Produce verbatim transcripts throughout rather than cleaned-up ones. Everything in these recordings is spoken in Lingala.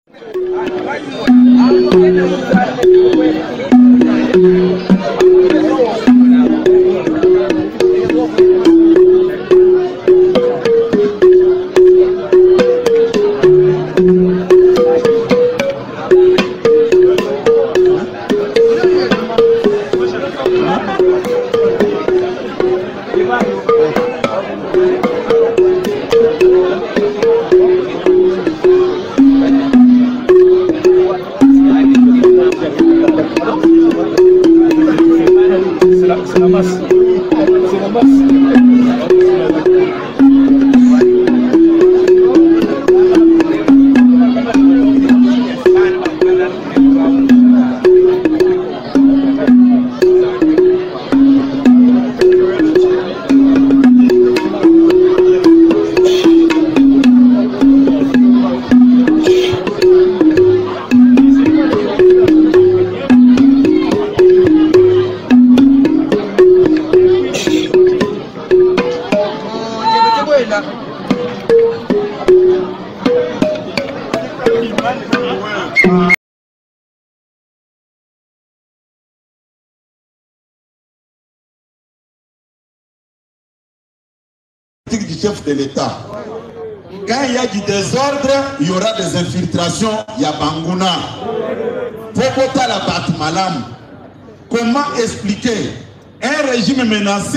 Du chef de l'État. Quand il y a du désordre, il y aura des infiltrations, il y a Bangouna. Pokota la Batmalam. Comment expliquer un régime menacé?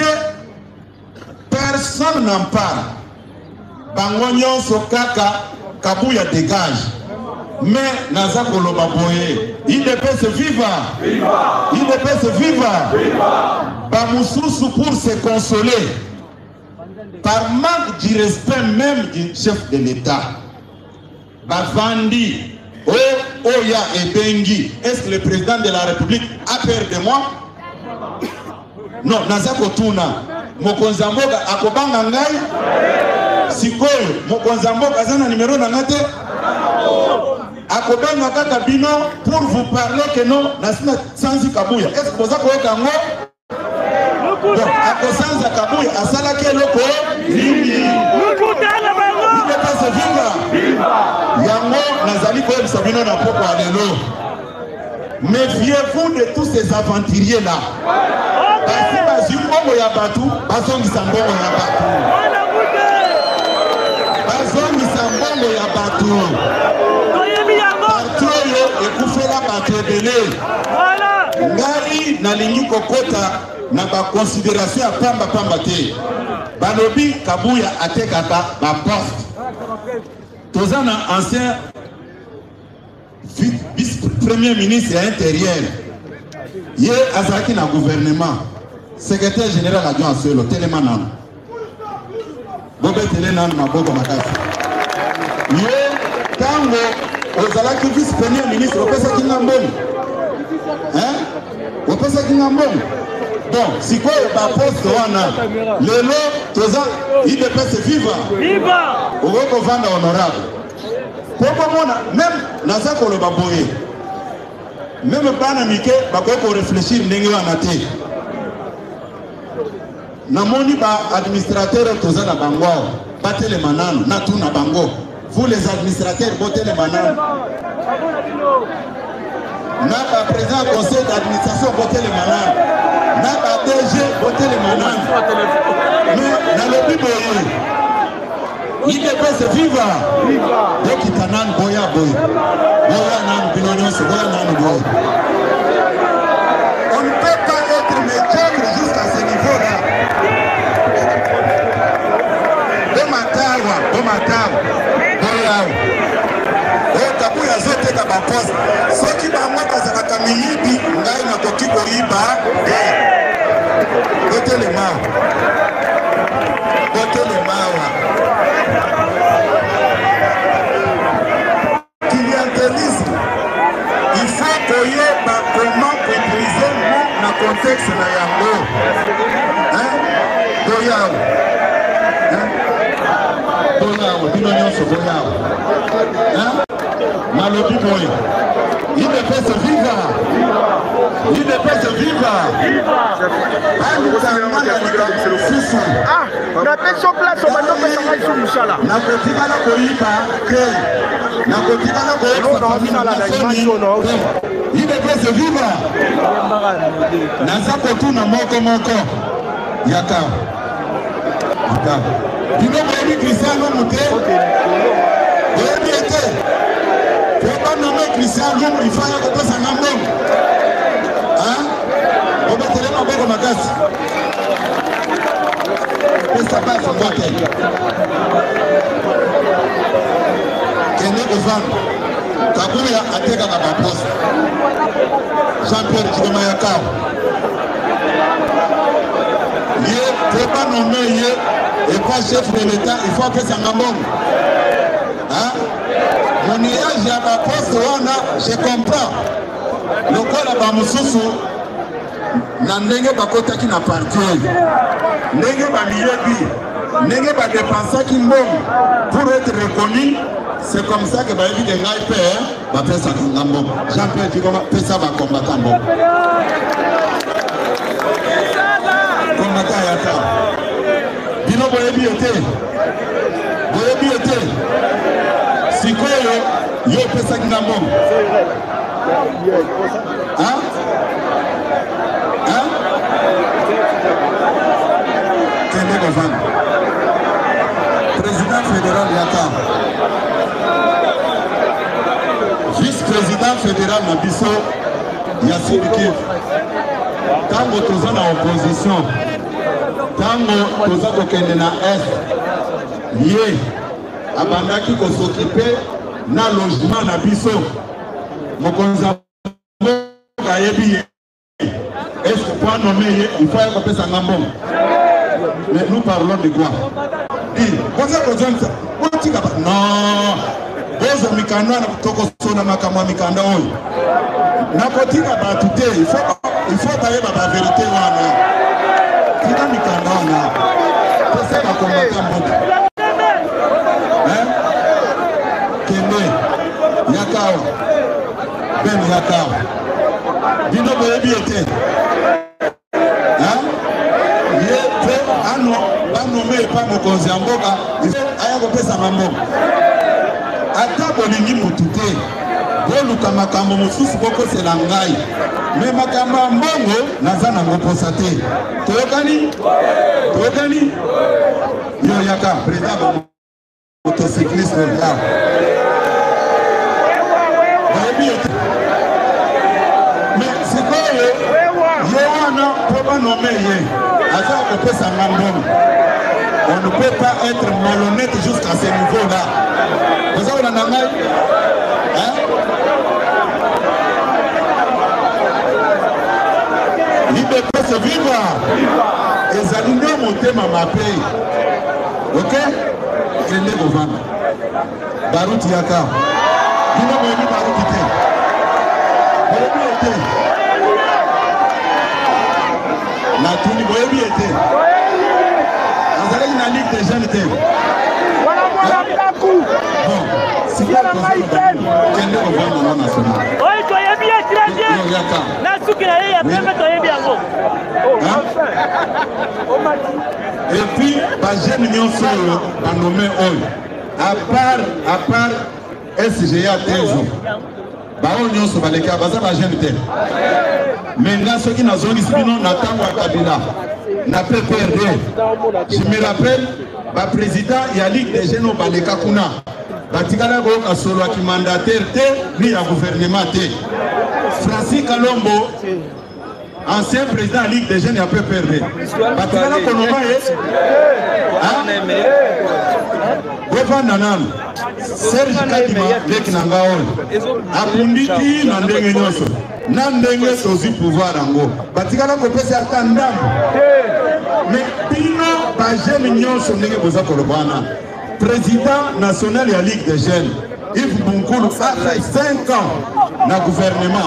Personne n'en parle. Bangonyon Sokaka, Kabouya dégage. Mais Naza Koloba Boye, il ne peut se vivre. Il ne peut se vivre. Bamoussou pour se consoler. Par manque du respect même du chef de l'État. Bavandi, oh, Oya et Bengi, est-ce que le président de la République a peur de moi? Non, Nazako Tuna, Mokonzamboga, Akobanga Ngai, Sikoyo, Mokonzamboga, Zana numéro Nangate, Akobanga Kakabino, pour vous parler que non, Nasina Sanzi Kabouya. Est-ce que vous avez un mot? Donc, à Kosanza Kabouya, à Salake Loko, il ne peut pas se vivre. Yango, Nazali Koye Sabino n'a pas parlé l'eau. Méfiez-vous de tous ces aventuriers-là. Parce que Bazongi Yabatou, Bazongi Sambongo Yabatou. Bazongi Sambongo Yabatou. Partoyo et Koufela Batebele. Ngari Nalingi Kokota. Na ba considération à pamba pamba te balobi Kabouya atekaka ba poste tozana ancien vice-premier ministre à l'intérieur ye azaki na gouvernement secrétaire général adjoint solo télémanan bobe télénan maboko makasi ye tango ozalaki vice-premier ministre opesa kinga mbongo hein opesa kinga mbongo. Bon, si quoi ba poste wana lelo toza il peut se vivre viva au vendre honorable pour mona même naza ko lo baboye même bana mike ba ko réfléchir ndenge wana te na moni ba administrateur toza na bango batele manano na tuna bango vous les administrateurs botele manano na ba président conseil d'administration botele manano na ba D G boté les mananes. Mais dans le Bible, il ne peut se vivre. Donc il t'anan boya boy. Boya nan binonion se boya nan boy. On ne peut pas être médiocre jusqu'à ce niveau-là. Bomatawa, bomatawa, boya. Oh Kabouya zote ka ba poste. Ceux qui ba moi kazaka kamiyidi ngai na koki koyiba. Côté les mains. Côté les mains. Clientélisme. Il faut qu'il y ait comment utiliser le contexte de Yango. Hein? Boyao. Hein? Boyao. Binonion sur Boyao. Hein? Malobi Boy. Il ne peut se vivre. I D P S viva. Ah, na peso place on va donc faire ça sur Moussala. Na kotika na koyiba ke. Na kotika na koyiba na Moussala na image no. I D P S viva. Na zako tu na moko moko. Yaka. Yaka. Dino mwenye Cristiano Mute. Oyebi ete. Faut nommer Cristiano il faut y avoir ça ngambon. Hein? On va télé ma boko makasi. Pesa passe en boîte. Kene Ovan. Kabuya ateka na poste. Jean-Pierre Chidoma Yaka. Yé, faut pas nommer yé et pas chef de l'État, il faut que ça ngambon. Hein? Mon nuage à ma poste, je comprends. Le quoi là-bas, Moussoussou, n'a n'engé pas côté qui n'a pas parti. N'engé pas milieu, n'engé pas dépenser qui m'ont pour être reconnu. C'est comme ça que bah éviter un père, bah faire ça comme un bon. Jean-Pierre, tu comment faire ça va combattre un bon. Combattre à yata. Dino boye bioté, boye bioté. Si quoi yo, yo fait ça comme un bon. Hein? Hein? Kende Govan. Président fédéral Yaka. Vice-président fédéral Nabiso Yassir Kiv. Tango toza na opposition. Tango toza kokende na Est. Ye. Abandaki ko s'occuper na logement na biso. Mokonza Kayebi. Est-ce que pour nommer il faut y appeler ça ngambon? Mais nous parlons de quoi? Dis, vous avez besoin de ça. Non. Bozo mikanda na kutoko sona makamwa mikanda oyo. Na kotika batu te, il faut il faut baye ba vérité wana. Tika mikanda wana. Pesa ba komata mboka. Hein? Kende. Yakao. Ben yakao. Dino boyebi ete. Hein? Ye pe ano ba nommer pas mokonzi mboka. Il faut aya ko pesa mambo. Ata bolingi mutu te boluka makambo mosusu bokosela ngai me makambo ya mbongo naza nango posa te toyokani toyokani yo yaka président ba motocycliste ya bayebi ete me sikoyo ye wana po banome ye aza kopesa nga mbongo. On ne peut pas être malhonnête jusqu'à ce niveau-là. Vous avez un angle? Hein? Il ne peut se vivre. Les alignés montent ma paix. Ok? Kende Govan. Barout Yaka. Dino Moïni Barout Ite. Boyebi Ite. Natuni Boyebi Ite. La Ligue des jeunes était. Voilà, voilà, Kakou. Bon, si vous avez Kende Govan national. Oui, tu es bien, très bien. La souki là, il y a même toi bien. Et puis, par jeune union solo, par nommé Ol. À part, à part S G A Tezo. Bah on union solo, les cas, bah ça va jeune tel. Maintenant, ceux qui n'ont pas ici, non, n'attendent pas Kabila. N'a pas perdu. Je me rappelle, le président de la Ligue des jeunes au Baleka Kuna. Batikala Goka Solo qui mandataire ni le gouvernement. Francis Kalombo, ancien président de la Ligue des jeunes, n'a pas perdu. Batikala Konoma est. Govan Nanam, Serge Kadima, Lek Nangaol, Apunditi, Nandenge Nyoso, Nandenge Sozi pouvoir Ango. Batikala Kopesi Atandam. Mais Pino Bajem Nyoso Nenge Boza Kolobana, président national de la Ligue des jeunes, Yves Bunkoulou, a fait cinq ans dans le gouvernement.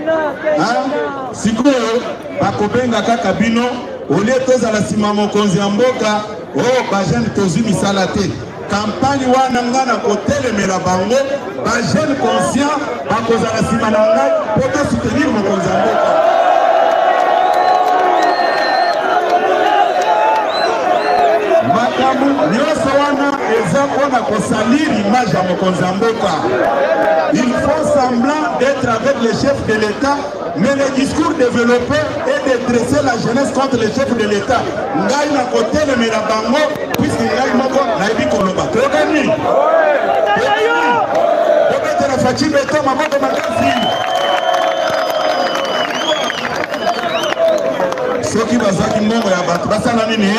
Si vous Bakobenga Kakabino, au lieu de la Simamo Konziamboka, oh, Bajem Tozumi Salate. Campagne wana ngana kotele mela bango ba jeune conscient ba kozala sima na ngai pour soutenir mon konzamboka. nyonso wana eza mpona kosalir image ya mokonzi ya mboka. Ils font semblant d'être avec les chefs de l'État, mais le discours développé est de dresser la jeunesse contre les chefs de l'État. Ngai na kotelemela bango puisque ngai moko nayebi koloba. Tokani obetela faci beto maboko makasi. Soki bazwaki mbongo ya bato basala nini?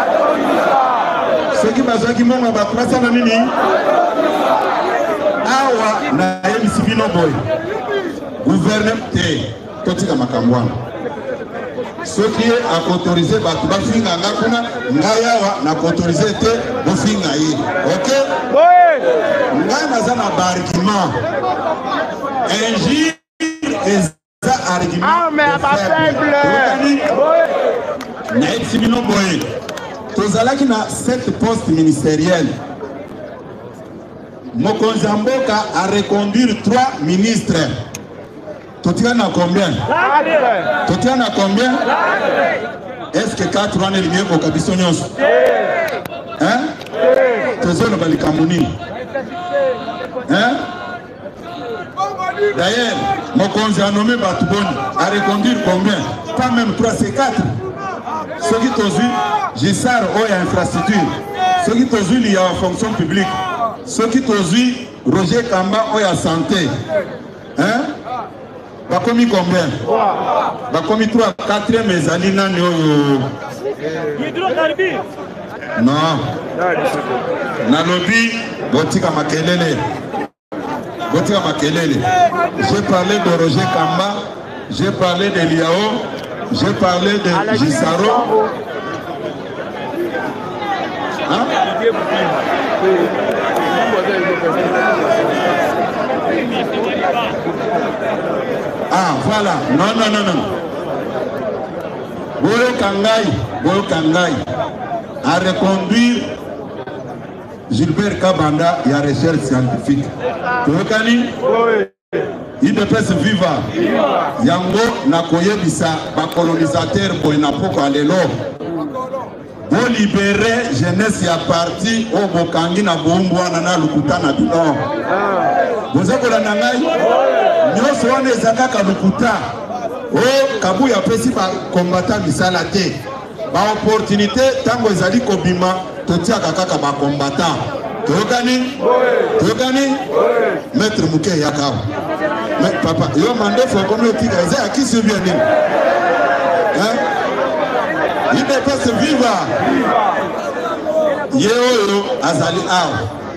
Soki bazwaki mbongo ya bato basala nini? Awa na yebisi bino boy gouvernement te totika makambo wana soki ye akoautorize bato bafinga nga kuna ngai awa nakoautorize te bofinga ye ok ngai naza na baargument injure eza argument nayebisi bino boye tozalaki na sept poste ministériel. Mokonzi ya mboka a reconduire trois ministres. Totika na combien? Totika na combien? Est-ce que quatre wana elingi koka biso nyonso? Hein? Tozoloba likambo nini? Hein? D'ailleurs, mokonzi a nommé bato boni a reconduire combien? Pas même trois, c'est quatre. Ceux qui tozui Gisar oya infrastructure, ceux qui tozui liya wa fonction publique, ceux qui tozui Roger Kamba oya santé. Hein? Bakomi combien? Bakomi trois, quatrième ezali nani oyo? Non. Nalobi botika makelele. Botika makelele. J'ai parlé de Roger Kamba, j'ai parlé de Liao, j'ai parlé de Gisaro. Hein? Ah, voilà. Non, non, non, non. Boyo Kangai, Boyo Kangai a reconduire Gilbert Kabanda et la recherche scientifique. Tokani? Il ne peut se vivre. Yango nakoye bisa ba colonisateur boy na poko alelo. Bo libérer jeunesse ya parti au bokangi na bombwa na lukuta na bino. Bozakola na ngai. Nyoso wana ezakaka lukuta. O kabuya pesi ba combattant misala te. Ba opportunité tango ezali kobima totiaka kaka ba combattant. Tokani? Tokani? Maître Mouké Yakao. Mais papa, yo mandé faut comme le tigre, c'est à qui se vient? Hein? Il ne peut se vivre. Yeo azali aw.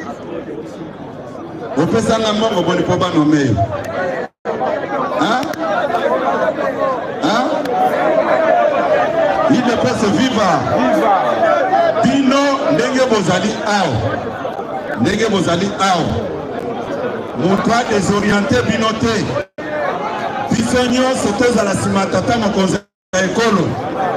Vous pouvez s'en aller au bon pour nommer. Hein? Hein? Il ne peut se vivre. Bino ndenge bozali aw. Ndenge bozali aw. Mon pas désorienté binoté. Bisogno c'est à la simatata mon conseil école.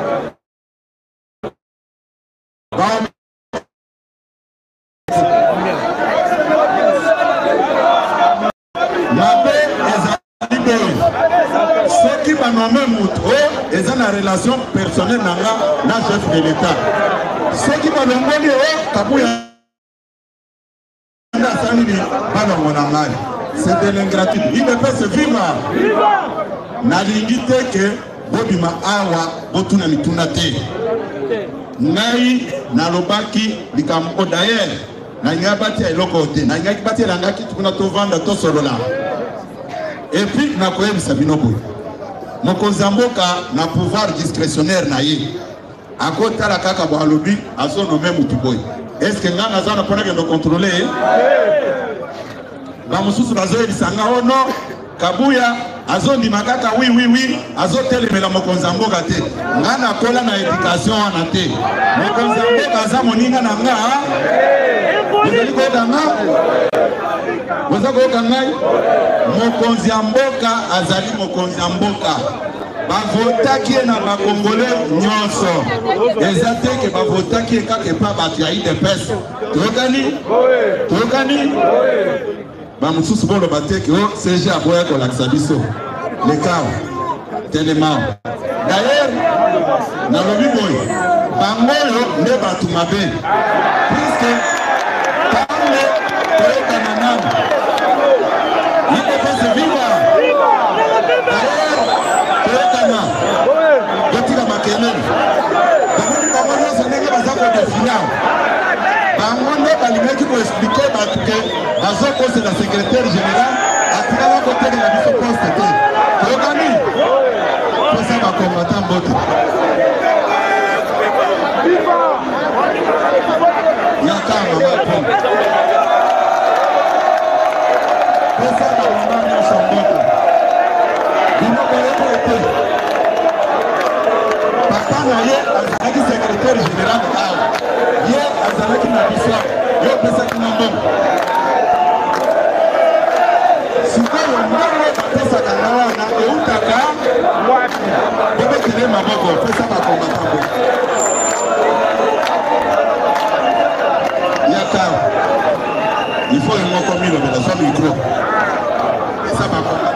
Ceux qui m'ont nommé Moutro, ils ont une relation personnelle avec le chef de l'État. Ceux qui m'ont nommé Kabouya, c'est de l'ingratitude. Il ne peut se vivre. Nalingi te que Bobima Awa Botuna Mitunate. Nai Nalobaki Likambo d'ailleurs. Nanga bati à l'okote. Nanga bati à l'angaki tukuna to vanda to solola. Et puis nakoyebi sabino boy. Mokonzi ya mboka na pouvoir discrétionnaire na ye. Akota la kaka bo alobi azo nommer mutu boy. Est-ce que ngana za na pona ke no contrôler? Ba mususu bazo ebisanga ono Kabuya azo ndi makaka oui oui oui azo telemela mokonzi ya mboka te. Ngana kola na éducation wana te. Mokonzi ya mboka aza moninga na nga. Ezali ko danga. Bozako kangai mokonzi ya mboka azali mokonzi ya mboka. Bavotaki na bakongolais nyonso. Ezate ke bavotaki kaka pa batu ya I D P S. Tokani? Tokani? Ba mususu bolo bateki o C G aboya ko laksa biso. Le cas tellement. D'ailleurs, na lobi boy, bangoyo nde bato mabe puisque tango toyokana nano idepese viva d'ailleurs toyokana botika makelele bamoni bango nyonso ndenge baza kodefina bango nde balingaki koexplike bato ke bazokosela secrétaire général atikaka kotelela biso poste te toyokani pesa bakombata mbote yaka mama po pesa bakomba nyonso mbote bino koyoko ete papa na ye azalaki secrétaire général awa ye azalaki na biso yo opesaki na mbongo sikoyo ndenge bapesaka nga wana eutaka bobetele maboko pesa bakombata mbote yaka il faut un mot comme il a son micro et ça va pas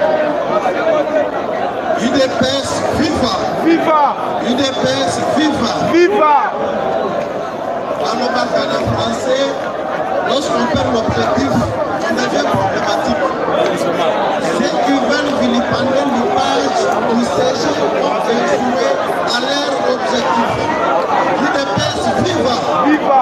U D P S viva viva U D P S viva viva alors en français lorsqu'on perd l'objectif on devient problématique ceux qui veulent vilipender l'image du C G ont échoué à leur objectif U D P S viva viva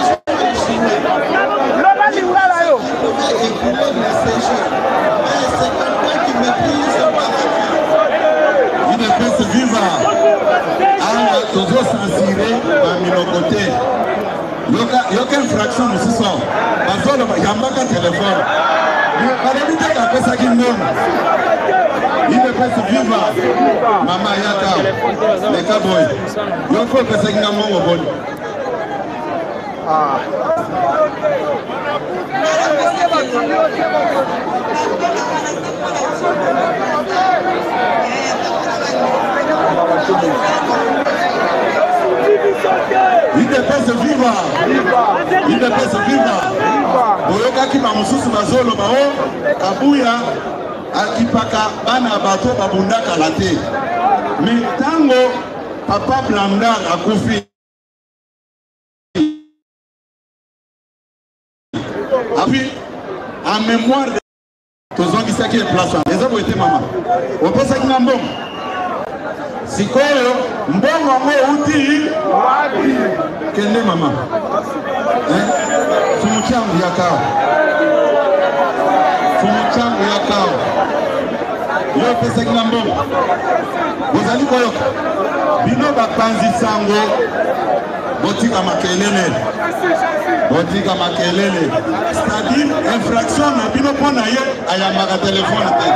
il ne peut se vivre à toujours censurer par minocoté. Il y a aucune fraction de ce son. Il y a un téléphone. Il ne peut se vivre. Maman Yaka, les cowboys. Il faut que ça soit un bon. Ah. Il ne peut se vivre. Il ne peut se vivre. Boyoka ki mamususu bazolo bao kabuya akipaka bana bato babundaka la te. Mais tango papa Blandar akufi puis en mémoire de tous qui sont qui est place les hommes étaient maman on peut ça qui n'a bon si quoi bon maman outil quelle est maman hein fumucham yakao fumucham yakao yo peut ça qui n'a bon vous allez quoi bino ba panzi sango botika makelele botika makelele c'est-à-dire infraction na bino pona ye ayambaka telefone te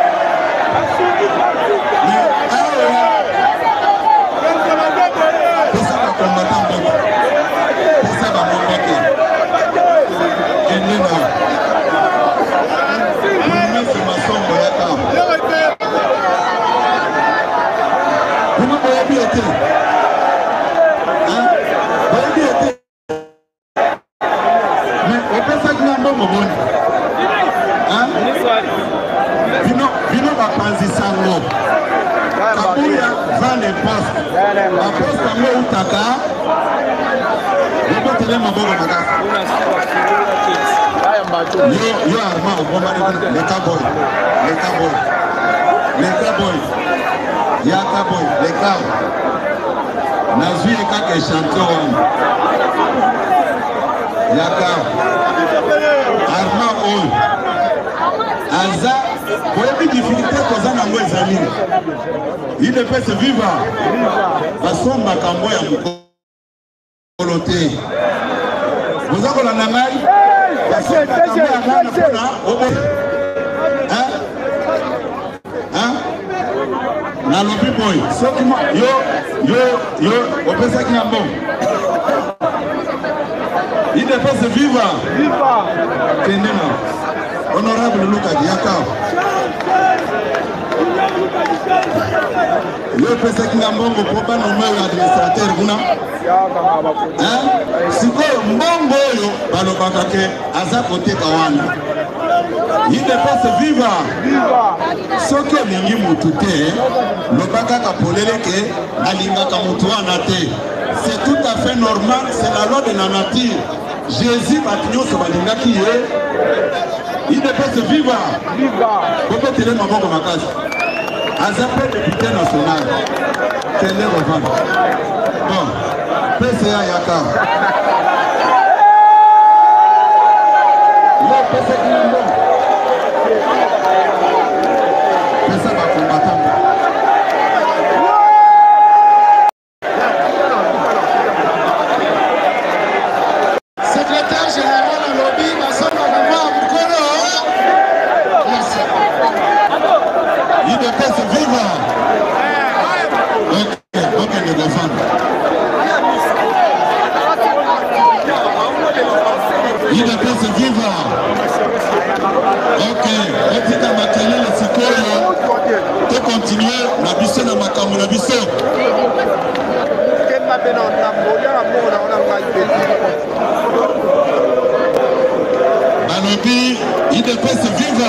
pesa bakombata mboka pesa bamombake endena mimesi masombo ya tam bino boyebi ete Vino bapanzi sango kabuya van les postes la poste ngo utaka yebo tele maboko makaka yo yo arma oboma le cowboy le cowboy le cowboy ya cowboy le cow nazui kaka échantillon ya cow arma oil aza boyebi difficulté koza nango ezali il ne peut se vivre basombaka mbo ya mokolo te boza kolanda ngai basombaka mbo ya ngana mpona obo nalobi boy soki yo yo yo opesaki na mbongo il ne peut se vivre kende na honorable Luka Diaka yo pesa kinga mbongo po bana mwe administrateur kuna hein siko mbongo yo balobaka ke aza koteka wana I D P S viva. Soki elingi mutu te, lobaka kapolele ke alingaka mutu wana te. C'est tout à fait normal, c'est la loi de la nature. Jésus batinyoso balingaki ye. I D P S viva. Pourquoi tu es maboko makasi? Azapé député national. Quel est le vent? Bon, P C A Yaka. Le P C A Yaka. P C A va combattre. Secrétaire général à lobby, Masson Magama Mukolo. Merci. I D P S viva. Ok, ok, le défendre. I D P S viva. Ok, etika makelele sikoyo. To continuer na biso na makambo na biso. Balobi, I D P S viva.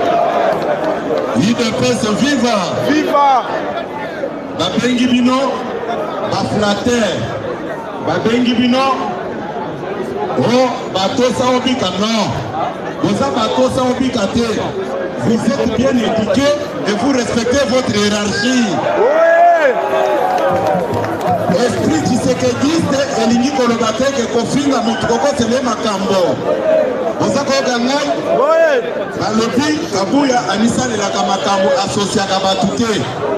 I D P S viva. Viva. Babengi bino, baflater. Babengi bino, oh, batosa obika non. Vous avez batosa obika te. Vous êtes bien éduqués et vous respectez votre hiérarchie. Esprit tshisekediste elingi koloba te ke kofinga mutu kokosele makambo. Oza koyoka ngai balobi Kabuya anisalelaka makambo asosiaka batu te.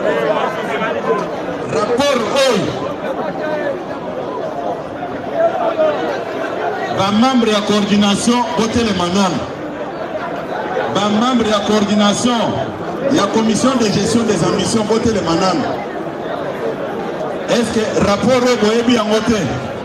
Rapport oyo bamembre ya coordination botelema nano, bamembre ya coordination ya commission de gestion des ambitions botelema nano. Est-ce que rapport oyo boyebi yango te?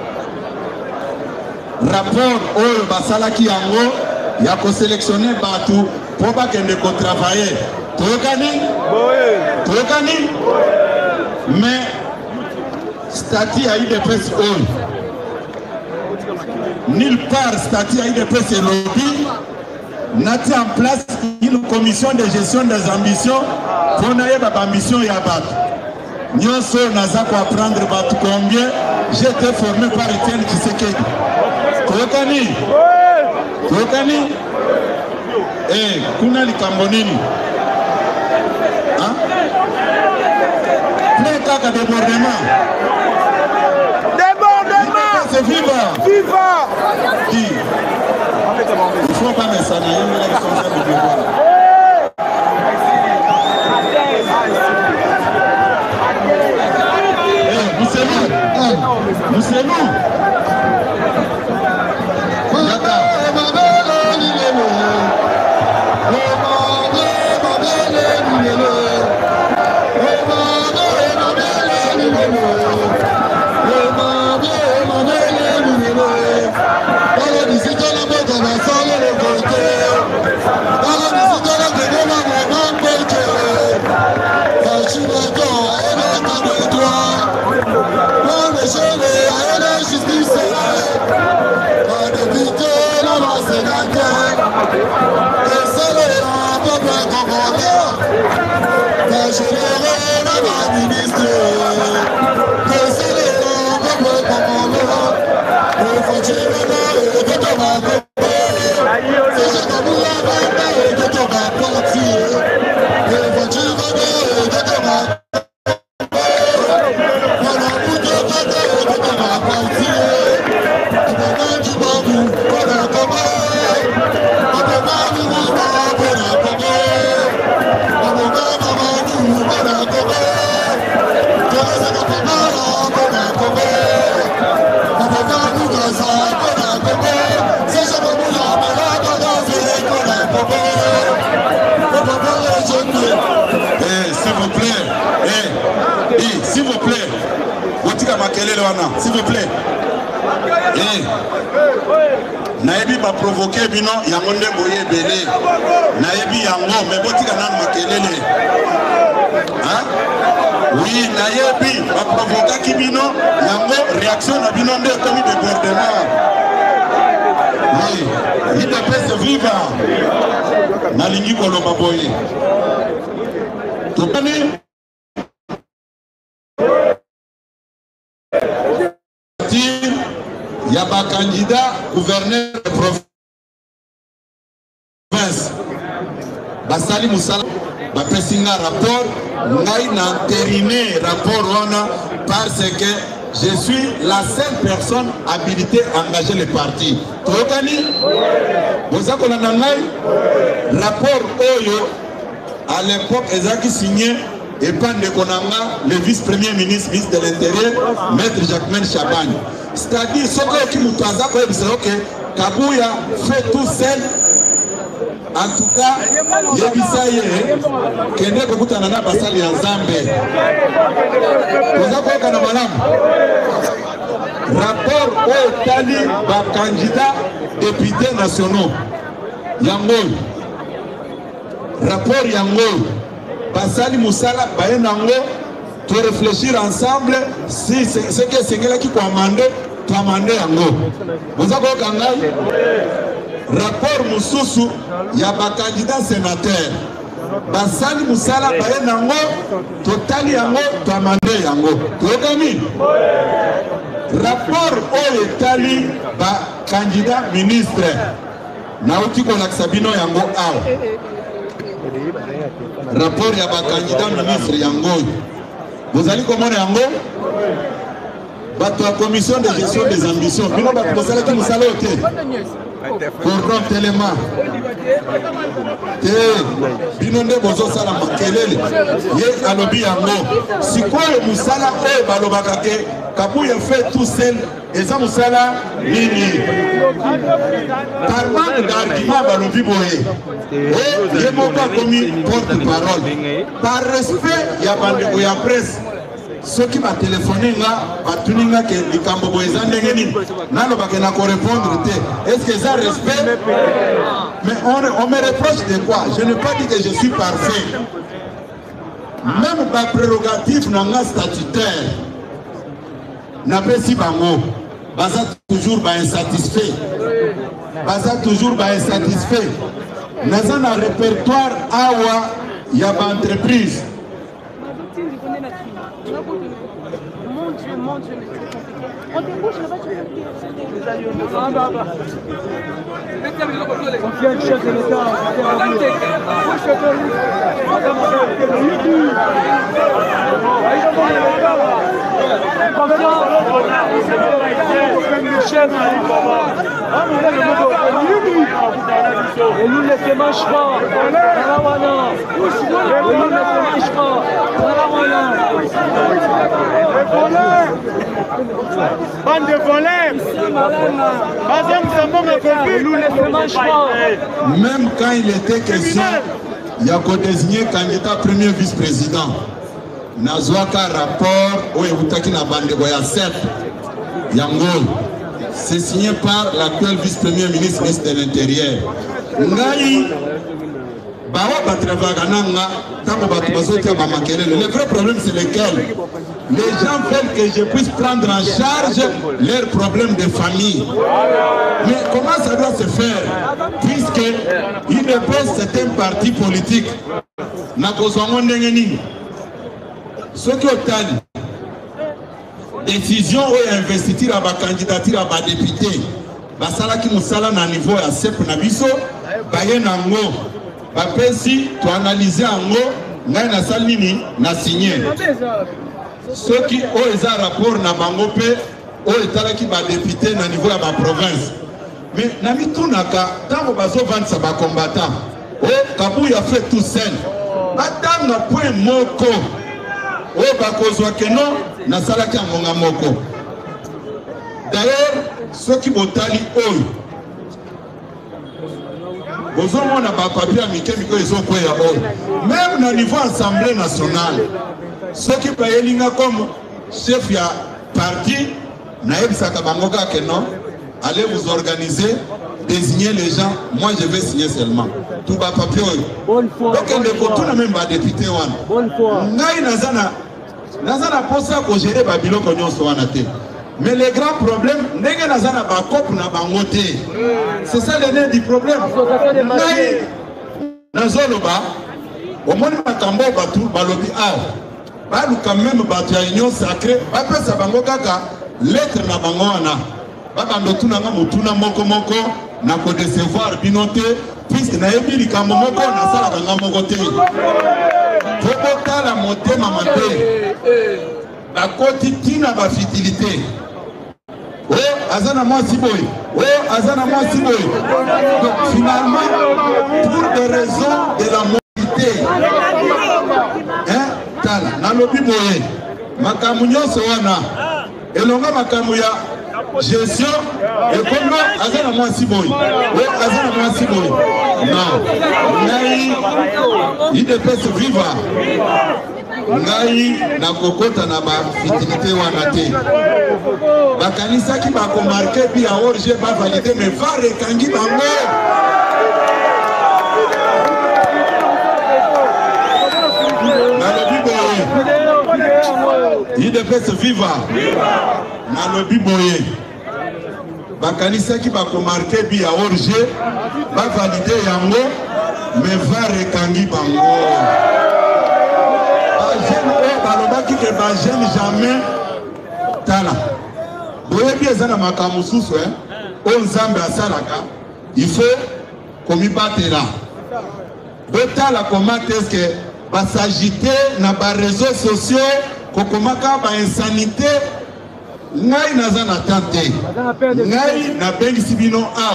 Rapport oyo basalaki yango ya koselektionne batu po bakende kotravailler. Toyokani? Toyokani? Mais statut ya I D P S oyo nulle part statut ya I D P S elobi nati en place une commission de gestion des ambitions pour nayeba bambition ya bato. Nyonso naza ko apprendre bato combien j'ai été formé par Etienne Tshisekedi. Toyokani? Toyokani? Eh, kuna likambo nini? Hein? Plein kaka débordement. Débordement. C'est viva. Viva. Qui? Il faut pas me s'anayer, mais ils sont en train de devoir. Eh, Mousselou. Mousselou. S'il vous plaît. Eh. Naebi ba provoquer bino yango nde boye belé. Naebi yango mais botika nan makelele. Hein? Oui, naebi ba provoquer ki bino yango réaction na bino nde comme débordement. I D P S viva. Nalingi koloba boye. Tokani. Il y a un candidat gouverneur de province. Basali Moussala, Bapesinga rapport, Ngai n'a entériné rapport wana parce que je suis la seule personne habilitée à engager les partis. Tokani, vous avez un rapport Oyo, à l'époque, Ezaki signé. Et pas de Konanga, le vice-premier ministre, ministre de l'Intérieur, maître Jacquemain Chabagne. C'est-à-dire, ce qui nous a dit, c'est que Kabouya fait tout seul. En tout cas, il y a dit ça hier, qu'il n'y a pas de basali en Zambé. Vous avez vu rapport au Tali, candidat député nationaux. Yangoy. Rapport Yangoy. Basali Moussala, Bayenango, tu réfléchir ensemble si c'est ce que c'est là qui peut amender, tu amender Yango. Vous avez vu rapport Moussoussou, il y a un candidat sénateur. Basali Moussala, Bayenango, tu tali Yango, tu amender Yango. Tu as rapport au Itali, candidat ministre. Naouti Kolak-Sabino Yango A. Rapport ya ba candidat ministre Yango. Vous allez comment Yango? Bato la commission de gestion des ambitions. Bino bato bosala ki musala ote. Cordon Téléma. Te bino nde bozo sala makelele. Ye alobi Yango. Si quoi le musala e balobaka ke Kabouya fait tout seul et ça musala nini. Par manque d'argument balobi boye. Et il m'a pas commis porte-parole. Par respect, il y a bandeko ya presse. Ceux qui m'ont téléphoné là, batuninga que les Cambobois n'engeni, n'alo bakena répondre te. Est-ce que ça respect? Mais on, on me reproche de quoi? Je n'ai pas dit que je suis parfait. Même ma prérogative n'a statutaire. N'a pas si bango. Baza toujours ba insatisfait. Baza toujours ba insatisfait. Dans un répertoire awa, il y a une entreprise. Mon Dieu, mon Dieu, mais c'est compliqué. On débouche là-bas, tu fais on fait un chef de l'État. Et nous ne se mange pas. Et nous ne se mange pas. Bande de voleurs. Nous ne se mange pas. Même quand il était question, il y a qu'à désigner candidat premier vice-président. Nazwaka rapport où il y a une bande de voyage sept. Yango. C'est signé par l'actuel vice-premier ministre, ministre de l'Intérieur. Ngai, le vrai problème c'est lequel? Les gens veulent que je puisse prendre en charge leurs problèmes de famille. Mais comment ça doit se faire? Puisque I D P S c'est un parti politique. Ce qui est décision ou investiture à ma candidature à ma député. Basala qui nous sala na niveau à C E P Nabiso, Bayen Ango, Bapesi, tu analyser Ango, n'a na salini, n'a signé. Ceux qui ont un rapport na Bangope, ont été qui va député na niveau à ma province. Mais Nami Tunaka, tant que Baso vend sa combattant, oh, Kabouya fait tout seul. Attends, na point moko. Oh, bakozwa keno na salaki amonga moko. D'ailleurs, ceux qui botali oyo bozomona ba papier amike miko ezoko ya oyo. Même na niveau assemblée nationale, ceux qui bayelinga comme chef ya parti na ebisaka bangoka keno, allez vous organiser, désigner les gens, moi je vais signer seulement. Tout va papier. Bonne foi. Donc on est tout même ba député wan. Bonne foi. Ngai nazana nazana posa ko gérer babilo ko nyonso wana te. Mais le grand problème, n'est-ce pas na bakop na bangote. C'est ça le nez du problème. Nazoloba, au moins makambo batu balobi ah, balu quand même batu ya union sacrée, ba pesa bango kaka lettre na bango wana. Ba bando tuna nga mutuna moko moko na ko décevoir binote puisque na yebi likambo moko na sala nga moko te. Faut la motema mabe. La quotidienne ba fidelité. Oh, Azana moi si boy. Oh, Azana moi si boy. Donc finalement, pour des raisons de la moralité, hein, tala, na lobi boye, makamu nyonso wana, elonga makamu ya gestion, et comme Azana moi si boy. Oh, Azana moi si boy. Non, nai, il ne peut se vivre. Ngai na kokota na ba fidelité wana te bakanisa ki ba ko marquer bi a orge ba valider mais va rekangi bango na le biboye il devait se vivre na le biboye bakanisa ki ba ko marquer bi a orge ba valider yango mais va rekangi bango. Balobaki que ba jeune jamais tala. Boye bien ça na makamu susu hein. O nzambe asalaka. Il faut comme batera. Betala comment est-ce que va s'agiter na ba réseaux sociaux kokomaka ba insanité ngai naza na tante. Ngai na bengi sibino aw.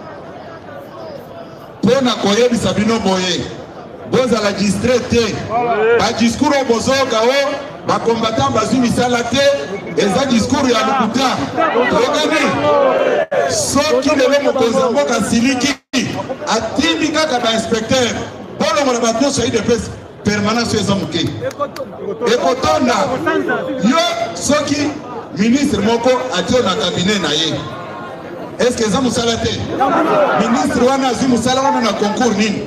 Pona koyebisa bino boye. Boza la distraite, ba discours au bozoka o, ba combattant bazu misala te, eza discours ya lukuta. Regardez, soki lelo mokonza mboka siliki, atindi kaka ba inspecteur, bolo mona batyo sa ide pes permanence eza muke. Ekotonda, yo soki ministre moko atyo na cabinet na ye. Est-ce que ça musala te? Ministre wana azu musala wana na concours nini?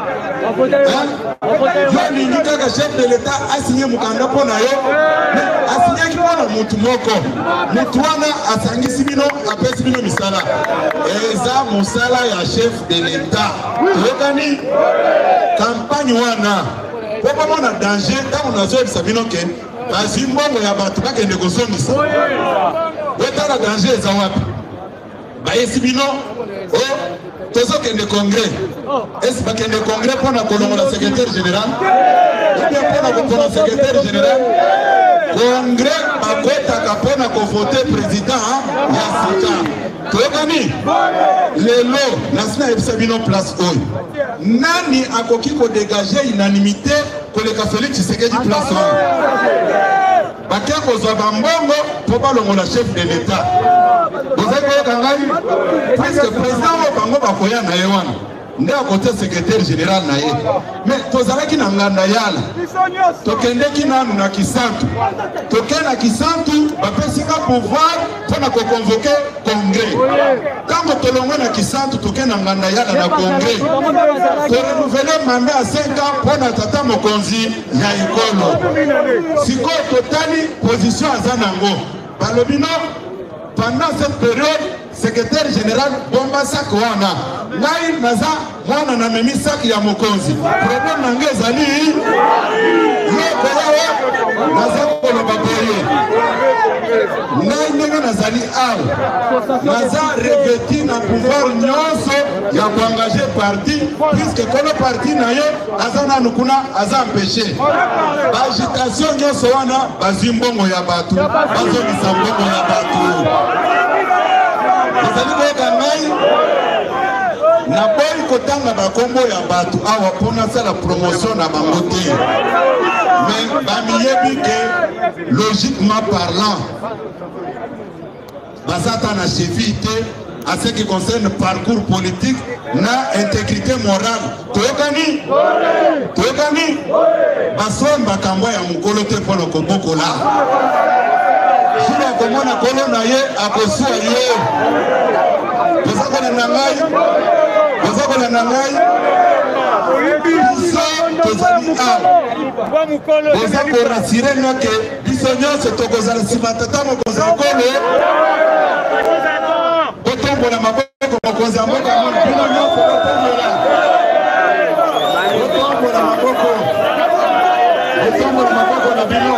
Yo ningi kaka chef de l'État a signé mukanda po na yo, a signé ki wana mutu moko. Mutu wana asangisi bino apesi bino misala. Eza musala ya chef de l'État. Yokani campagne wana. Poko mona danger tango nazo ebisa bino ke bazi mbongo ya batu bakende kosongisa. Wetala danger eza wapi? Bayesi bino oh tozo kende congrès est-ce pas kende congrès pour na kolongola secrétaire général ou bien pour na kolongola secrétaire général congrès bakota kapona ko voter président ya sika tokani lelo nasina ebisa bino place oyo nani akoki ko dégager unanimité ko le Félix Tshisekedi place oyo bakia kozwa bambongo po balongola chef de l'État. Vous avez puisque le président va bango bakoya na ye wana nde akote secrétaire général na ye mais tozalaki na nganda yala tokendeki nanu na Kisantu toke na Kisantu bapesika pouvoir mpona koconvoke congrès ntango tolongwe na Kisantu toke na nganda yala na congrès torenouvele mandat ya cinq ans mpona tata mokonzi ya ekolo sikoyo totali position aza nango balobi no pendant cette période, secrétaire général bomba sak wana. Ngai naza wana na memi sak ya mokonzi. Problème nange zali. Yo koya naza ko baboye. Ngai nenga nazali aw. Naza revêti na pouvoir nyonso ya engager parti puisque kolo parti na yo azana nukuna aza empêché. Ba agitation nyonso wana bazimbongo ya batu. Bazo bisambongo ya batu. Vous allez voir ngai na boy kotanga bakombo ya batu awa pona sa la promotion na bango te mais bamiyebi ke logiquement parlant basata na chevité à ce qui concerne parcours politique na intégrité morale toyokani toyokani basomba kambo ya mukolo te pona kobokola Sina komona kolo na ye akosua ye. Boza kona na ngai. Boza kona na ngai. Biso tozali a. Boza kona sirena ke biso biso nyonso tokozala nsima tata mokonzi ya ekolo botombola maboko mokonzi ya mboka bino nyonso botombola botombola maboko botombola maboko na bino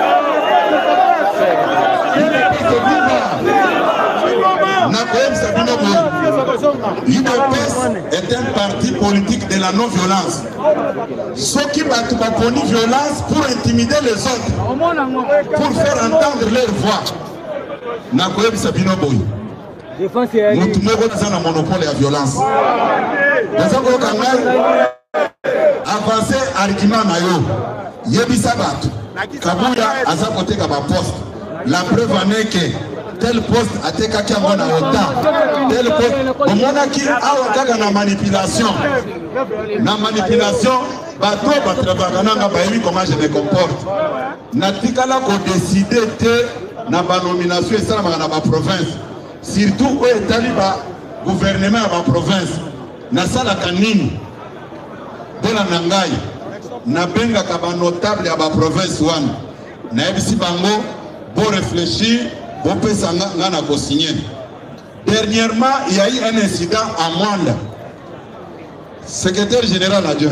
nakoyebisa bino boye U D P S est un parti politique de la non-violence. Ceux qui battent la violence pour intimider les autres, pour faire entendre leur voix. Nakoyebisa bino boye mutu moko aza na monopole ya violence. Naza koyoka ngai avance argument na yo yebisa bato Kabuya aza koteka baposte. La preuve en est que tel poste atekaki yango na OTAN, tel poste omonaki awa kaka na manipulation na manipulation bato batrabaka nanga bayebi comment je me comporte. Natikala kodeside te na banomination esalamaka na baprovince, surtout oyo etali ba gouvernement ya baprovince. Nasalaka nini mpona na ngai nabengaka banotable ya baprovince wana nayebisi bango bon réfléchir. On peut s'en signer. Dernièrement, il y a eu un incident à Mwanda. Secrétaire général adjoint.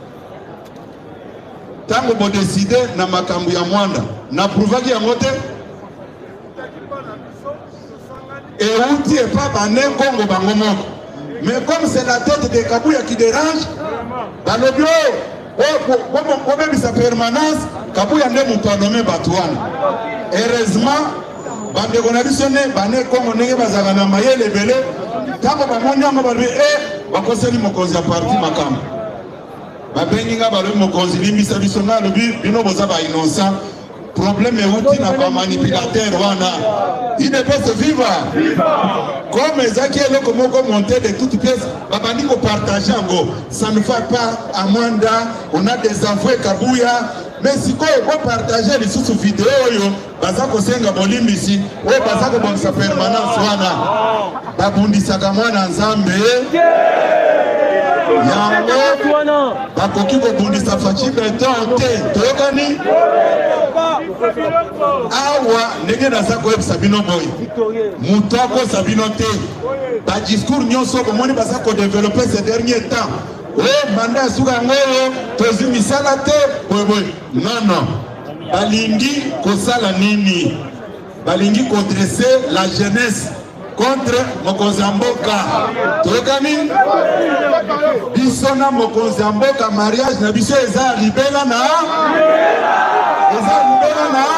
Tant que vous décidez, na makambu ya Mwanda, na prouvaki ya mote. Et outi et pas bané Congo bangomoko. Mais comme c'est la tête de Kabuya qui dérange, dans le bureau, comme même sa permanence, Kabuya ne m'a pas nommé Batouane. Heureusement, bande konabisone bane kongo ndenge bazaka na mayele belé tango bamonyanga balwe e bakoseli mokonzi ya parti makambo babengi nga balwe mokonzi limbisa biso nga lobi bino boza ba innocent problème euti na ba manipulateur wana il ne peut se vivre comme ezaki eloko moko monter de toutes pièces babandi ko partager ngo ça ne fait pas à Mwanda on a des avoués Kabuya. Mais si vous partagez les sous-vidéos, baza kosenga bolimbisi, ou baza ko bonsa permanence wana. Babundisa kamwana nzambe. Yango. Bakoki ko bundisa fachi beton te. Tokani? Awa ndenge naza ko yebisa bino boy. Mutako sabino te. Ba discours nyonso bomoni baza ko développer ces derniers temps. Oui, mandat souga ngoyo tozi misala te boy boy non non balingi kosala nini balingi kodresser la jeunesse contre mokonzi ya mboka tokani biso na mokonzi ya mboka mariage na biso eza libela na eza libela na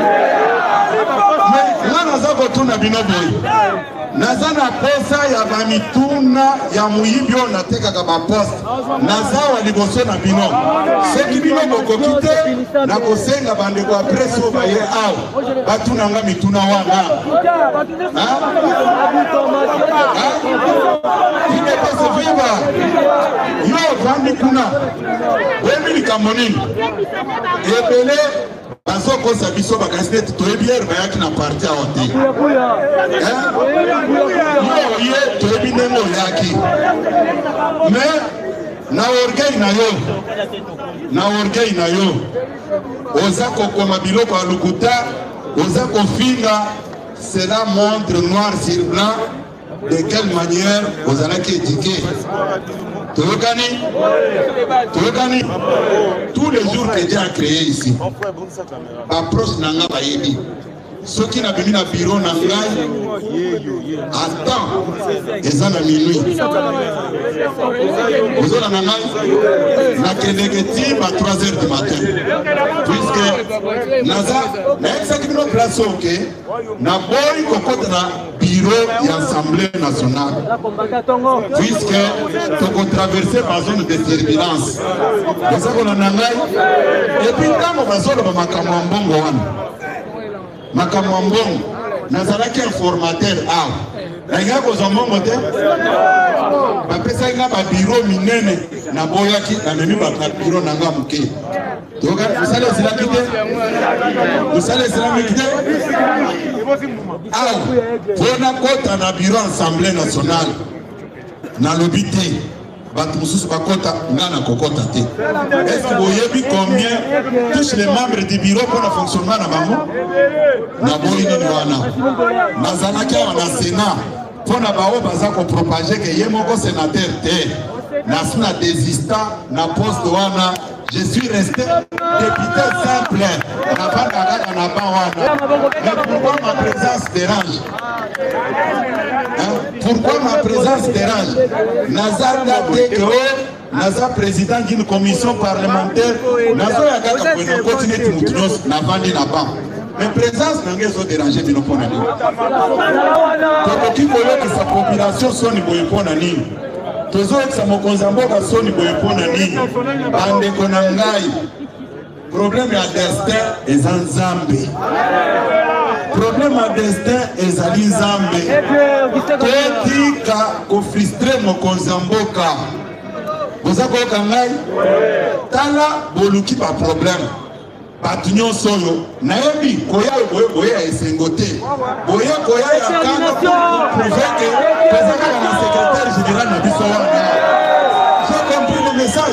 mais nga naza kotuna bino boy naza na posa ya bamituna ya muyibi oyo natekaka baposte naza wa liboso na bino soki bino bokoki te nakosenga bandeko ya presse oyo baye awa batunanga mituna wana inepese viva yo ovandi kuna oyembi likambo nini ebele bazokosa biso bakasi neti toyebi ere bayaki na parti awa te yo ye toyebi ndenge oyaki mais na orgueil na yo na orgueil na yo oza kokoma biloko ya lokuta oza kofinga cela montre noir sur blanc de quelle manière ozalaki éduqué. Toyokani, Toyokani, tous les jours que Dieu a créé ici, approche nanga bayebi. Ceux qui n'ont pas mis le bureau nangai, attends, ils ont minuit. Vous avez un na kenegeti à trois heures du matin. Puisque Naza, n'a pas place ok, n'a boy cocotte na bureau et assemblée nationale. Puisque tu peux traverser ma zone de turbulence. Vous avez un nangai, et puis quand on va sur le makamambongo wana. Makamambongo, nazalaki informateur awa. Nanga kozambongo te. Bapesa nga ba bureau minene na boyaki na memi ba bureau nanga muke. Donc vous allez se la quitter. Vous allez se la quitter. Ah, on a compte na bureau assemblée nationale. Na lobité. Batoussous Bakota, Nana Kokota. Est-ce que vous voyez combien touchent les membres du bureau pour le fonctionnement de Maman? Naboyi Nwana. Nazanaki en Sénat. Pour la Bao Bazako propager que Yemoko sénateur T. Nasna désistant, na poste Wana. Je suis resté député simple. Mais pourquoi ma présence dérange? Hein? Pourquoi ma présence dérange? Nazar Gateke, Nazar président d'une commission parlementaire, Nazar Yagaka pour continuer de nous n'avandi là-bas. Mais présence n'a pas dérangé de nos points de vue. Quand on que sa population soit une bonne année. Toujours que sa mokonzamboka soit une bonne année. Bande konangai. Problème à destin est en Zambie. Problème à destin est en Zambie. Totika ko frustré mokonzamboka. Vous avez kangai? Tala boluki pas problème. Batunyo soyo naebi koya boye boye esengote boye koya ya kanga pour que président na secrétaire général na biso wana. J'ai compris le message.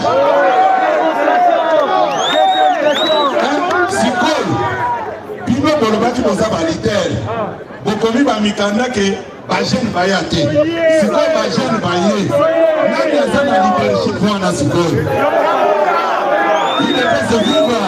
Sikol bino bolobaki boza balitaire bokomi ba mikanda ke ba jeune bayate sikol ba jeune baye nani aza na leadership wana sikol il est se vivre.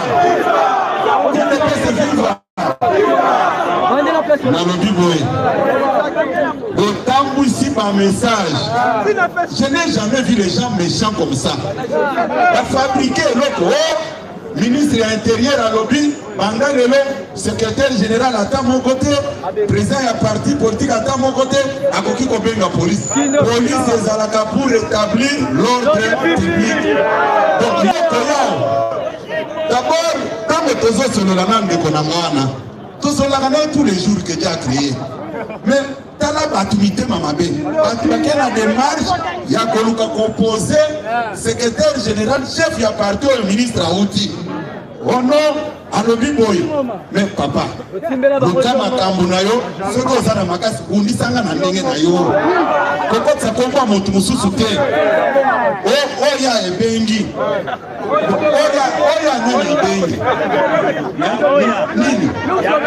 Autant ici par message. Je n'ai jamais vu les gens méchants comme ça. La fabriquer l'autre ministre de l'Intérieur à lobby, Bangalelo, secrétaire général à mon côté, président et parti politique à mon côté, à Koki Kobenga police. Police est à la cap pour établir l'ordre public. Donc, il d'abord, quand les personnes sont dans la langue de Konangana, tous sont là tous les jours que Dieu a créé. Mais dans la batumité, Mamabé, dans la démarche, il y a composé secrétaire général, chef, il y a parti au ministre Aouti. Oh non, à l'Obiboy. Mais papa, le Kamakambu Nayo, ce que vous avez makas, on dit ça, on a dit Nayo. Pourquoi ça comprend mon Toumoussou Souté? Oh, oh, il y a un bengi. Oh, il y a un bengi. Nini?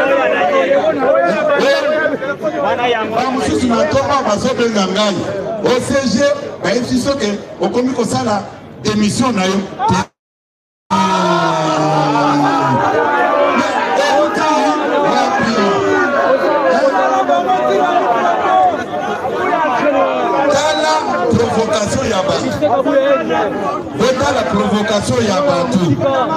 Bamususu na toba bazobenga ngai. O C G, ba efiso ke okomi kosala émission na yo. Provocation ya batu. Vota la provocation ya batu.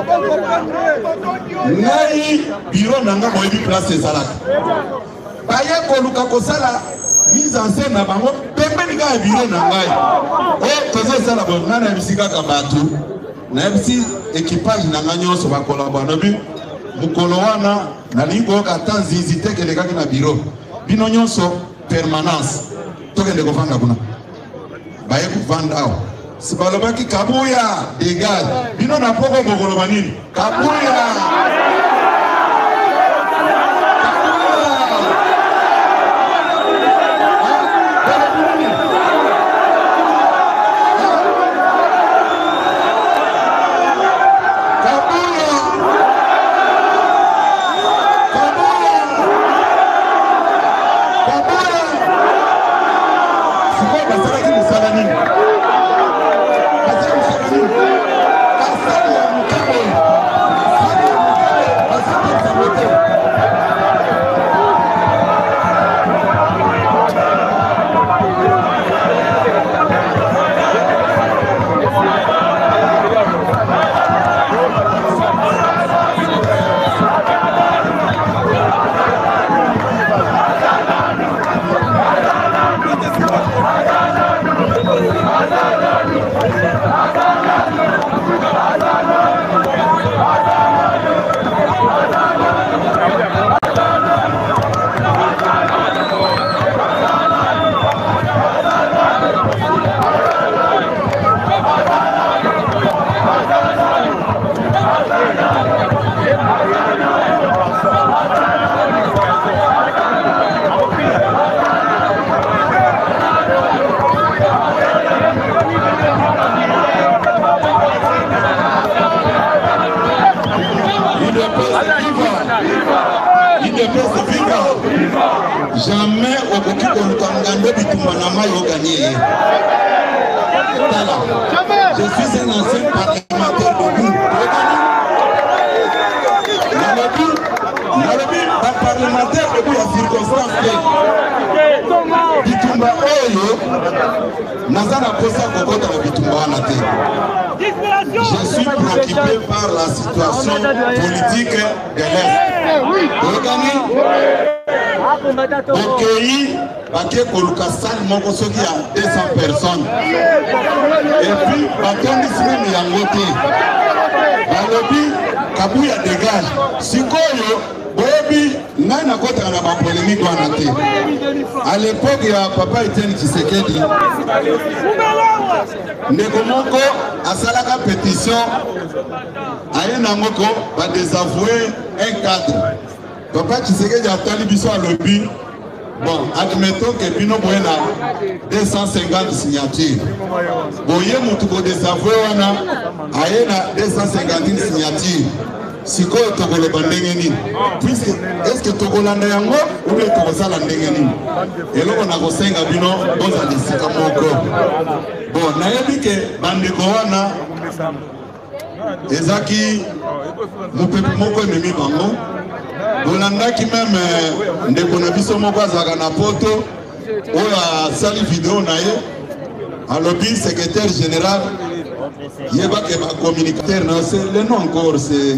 Nai bureau nanga moyebi place ezalaka. Baya koluka kosala mise en scène na bango pembeni ka bureau na ngai. Oh tozo sala bonga na bisika ka batu. Na bisi équipage nanga nyonso ba collaborer bi mukolo wana na lingo ka tanzi zite keleka na bureau. Bino nyonso permanence. Tokende kofanga kuna. Baye kuvanda o sibalobaki kabuya dégage bino na poko bokoloba nini kabuya combat yo gagné. Je suis un ancien parlementaire de groupe. Nalobi ba parlementaire de groupe à circonstance. Bitumba oyo nazana posa kokota na bitumba wana te. Je suis préoccupé par la situation politique de l'Est. Au pays, baké koluka salle moko soki ya deux cents personnes. Et puis batondi semaine yango te. Balobi Kabuya dégage. Sikoyo bobi ngai na kota na ba polémique wana te. À l'époque ya papa Etienne Tshisekedi ndeko moko asalaka pétition aye na moko ba désavouer un cadre. Papa Tshisekedi atali biso à lobby. Bon, admettons que bino boye na deux cent cinquante signatures. Boye mutu ko désavouer wana aye na deux cent cinquante signatures. Siko tokolo bandenge nini? Puisque est-ce que tokolanda yango ou bien tokosala ndenge nini? Eloko na kosenga bino boza lisika moko. Bon, nayebi ke bandeko wana ezaki mopepe moko ememi bango. Bolandaki même ndeko na biso moko azaka na poto oyo asali vidéo na ye alobi secrétaire général yebake ba communicateur non c'est le nom encore c'est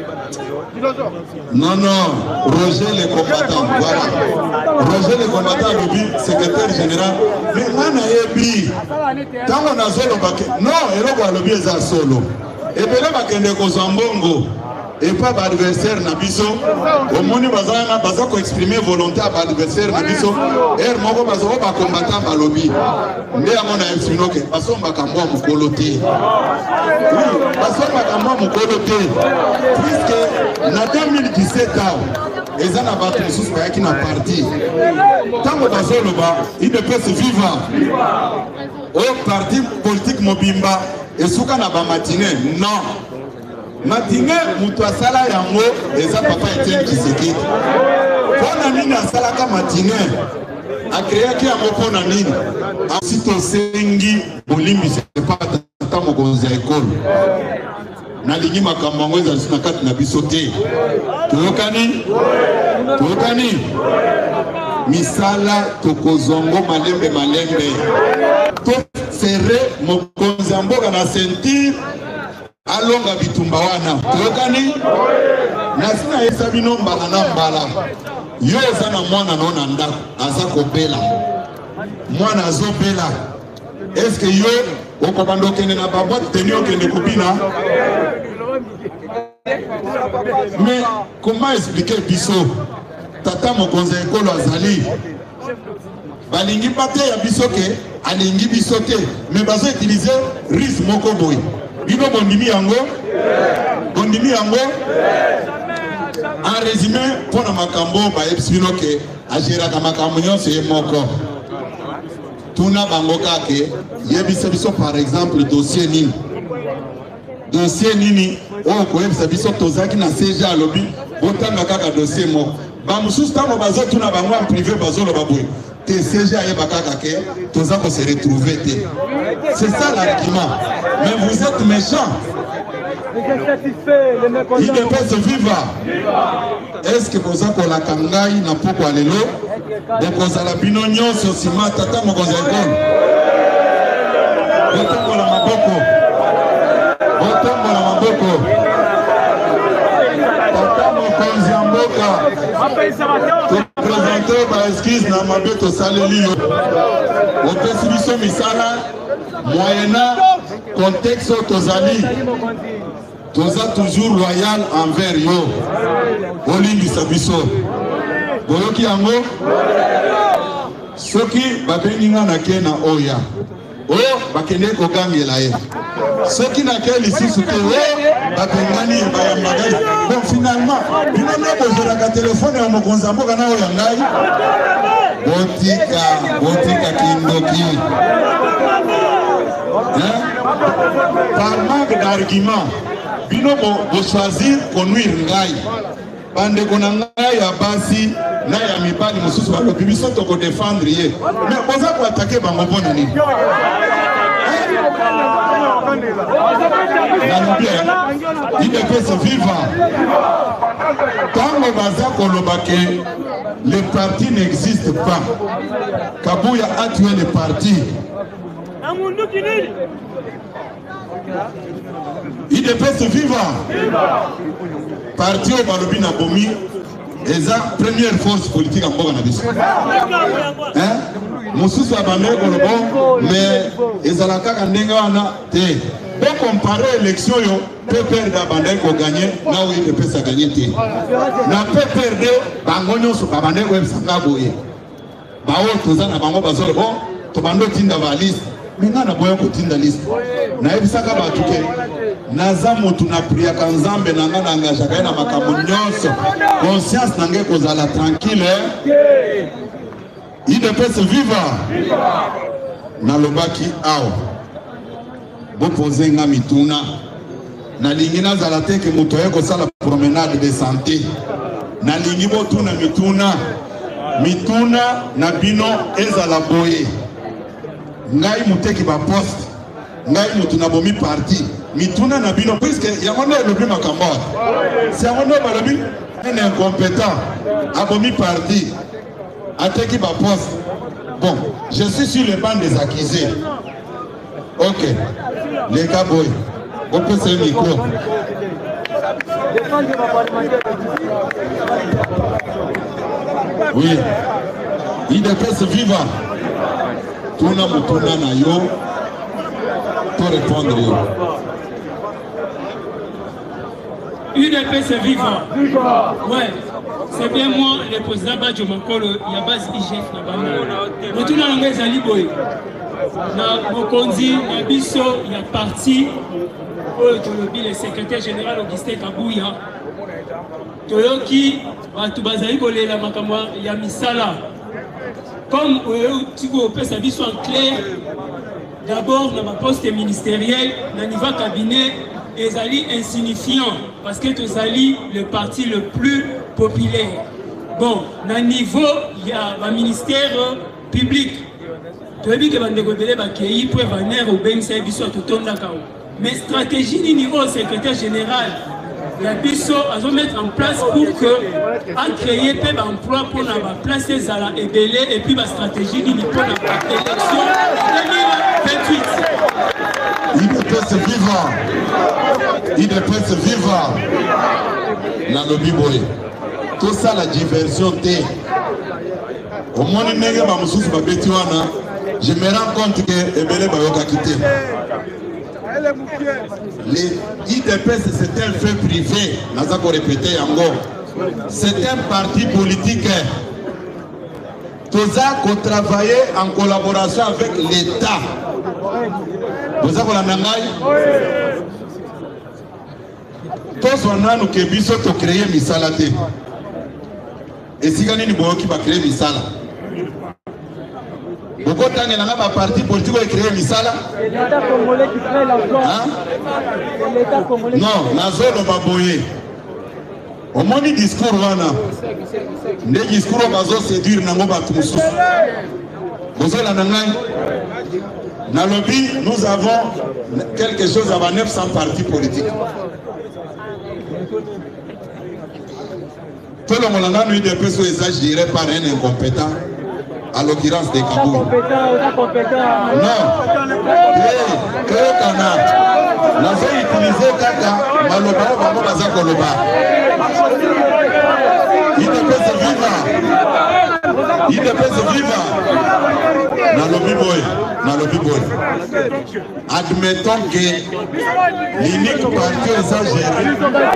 non non Roger le combattant voilà Roger le combattant alobi secrétaire général mais nana yebi tango na solo bake non eloko alobi eza solo ebele bakende kozwa mbongo et pas d'adversaire na biso au moni bazana baza ko exprimer volonté à adversaire na biso er moko bazo ba combattant balobi nde yango na exprime que baso makambo mukolo te oui baso makambo mukolo te puisque na deux mille dix-sept ans eza na bato mosusu bayaki na parti tango bazo loba il ne peut se vivre au parti politique mobimba esuka na ba matinée non Matine mutu asala yango eza papa Etienne Tshisekedi. Pona nini asalaka matine akreaki yango pona nini asito sengi bolimbi sepa tata mokonzi ya ekolo nalingi makambo yango ezalisi na kati na biso te. Toyokani toyokani misala tokozongo malembe malembe to sere mokonzi ya mboka na sentir alonga bitumba wana tokani nasina yesa bino mbala na mbala yo eza na mwana no na ndako aza kobela mwana azobela est-ce que yo okobanda okende na baboite teni okende kobina mais comment expliquer biso tata mokonzi ekolo azali balingi bate ya biso ke alingi biso te mais bazo utiliser risque moko boy bino bondimi yango bondimi yango en résumé pour na makambo ba ebisino ke agiraka makambo nyonso ye moko tuna bango kake yebisa biso par exemple dossier nini dossier nini o ko yebisa biso tozaki na C G alobi botanga kaka dossier moko ba mususu tango bazo tuna bango en privé bazo lo baboy te C G ayeba kaka ke toza ko se retrouver te. C'est ça l'argument. Mais vous êtes méchants. Il ne peut se vivre. Est-ce que vous avez la kangai na poko alelo? Donc vous avez la binonio sur Sima tata mokonzi ekolo. Botombo la maboko. Botombo la maboko. Tata mokonzi ya mboka. Présenté par esquisse na mabeto saleli yo. Opesi biso misala moyena contexte tozali toza toujours loyal envers yo olingisa biso boyoki yango soki babengi nga na ke na oya oyo bakende kogangela ye soki na ke lisusu te oyo bapengani ye bayambagai bon finalement bino nde bozolaka telefone ya mokonzi ya mboka na oyo ya ngai botika botika kindoki hein? Par manque d'argument bino bo choisir conduire ngai bandeko na ngai ya basi na ya mibali mosusu balobi biso tokodefendre ye mais boza koatake bango mpona nini nalobi idepese vivant ntango baza koloba ke le parti n'existe pas Kabuya a tué le parti idepese vivant parti au balobi na bomi eza première force politique en mboka na biso hein mosusu abameli kolobo mais ezala kaka ndenge wana te po compare élection yo P P R D abandaki koganye na oyo idepese aganye te na P P R D bango nyonso babandaki koyebisanga boye baoyo toza na bango bazoloba bon tobanda otinda baliste me nga na boya kotinda liste nayebisaka bato ke naza motu na priaka nzambe na nga na angajaka ye na makambo nyonso conscience na ngai kozala tranquille idepese vivant nalobaki awa bopoze nga mituna nalingi nazala te ke moto aye kosala promenade de santé nalingi botuna mituna mituna na bino ezala boye ngai muteki ba poste ngai mutu na bomi parti mituna na bino puisque yango nde elobi makambo si yango nde balobi un incompétent abomi parti ateki ba poste bon je suis sur le banc des accusés ok les gars boy on peut se micro oui idepese vivant tuna mutuna na yo pour répondre yo U D P c'est vivant. Ouais, c'est bien moi, le président Badjo Makolo, il y a base I G F na Bama. Mais tout le monde est allé boy. Na Mokonzi, na Bisso, il y a parti. Oh, le secrétaire général Augustin Kabuya. Toyoki, tu bazali bolé la makamwa, il y a Misala. Comme tu peux sa vie soit claire, d'abord dans ma poste ministériel, dans le niveau cabinet, ils allaient insignifiants parce que tu alliés le parti le plus populaire. Bon, dans le niveau, il y a un ministère public. Tu as vu que les gens peuvent venir au B M C, mais stratégie du niveau secrétaire général. La B I S O a mettre en place pour que à créer peu d'emplois pour la place des ala et belé et puis la stratégie du niveau de l'élection deux mille vingt-huit. idepese vivant idepese vivant na lobi boye tout ça la diversion té au moins ndenge ba mususu babeti wana je me rends compte que ebele bayoka kité. Les I D P C c'est un fait privé, naza ko répéter yango. C'est un parti politique. Toza ko travailler en collaboration avec l'État. Toza ko la nangai. Tozo nanu ke biso to créer misala te. Et si gani ni boyoki ba créer misala. Beaucoup de temps, il parti politique qui créé Misala. L'État congolais qui crée l'emploi. L'État congolais. Non, la zone Baboye. Au moins, le discours, le discours va séduire Nango Batoussou. Vous avez la Nangai. Dans le lobby, nous avons quelque chose avant neuf cents partis politiques. Tout le monde a eu des personnes exagérées par un incompétent. À l'occurrence des Kabou. Non. Créé Kana. Nous avons utilisé Kaka. Maloba, Mamo Baza Koloba. Il ne peut se vivre. Il ne peut se vivre. Dans le biboy. Dans le biboy. Admettons que l'unique parti exagéré.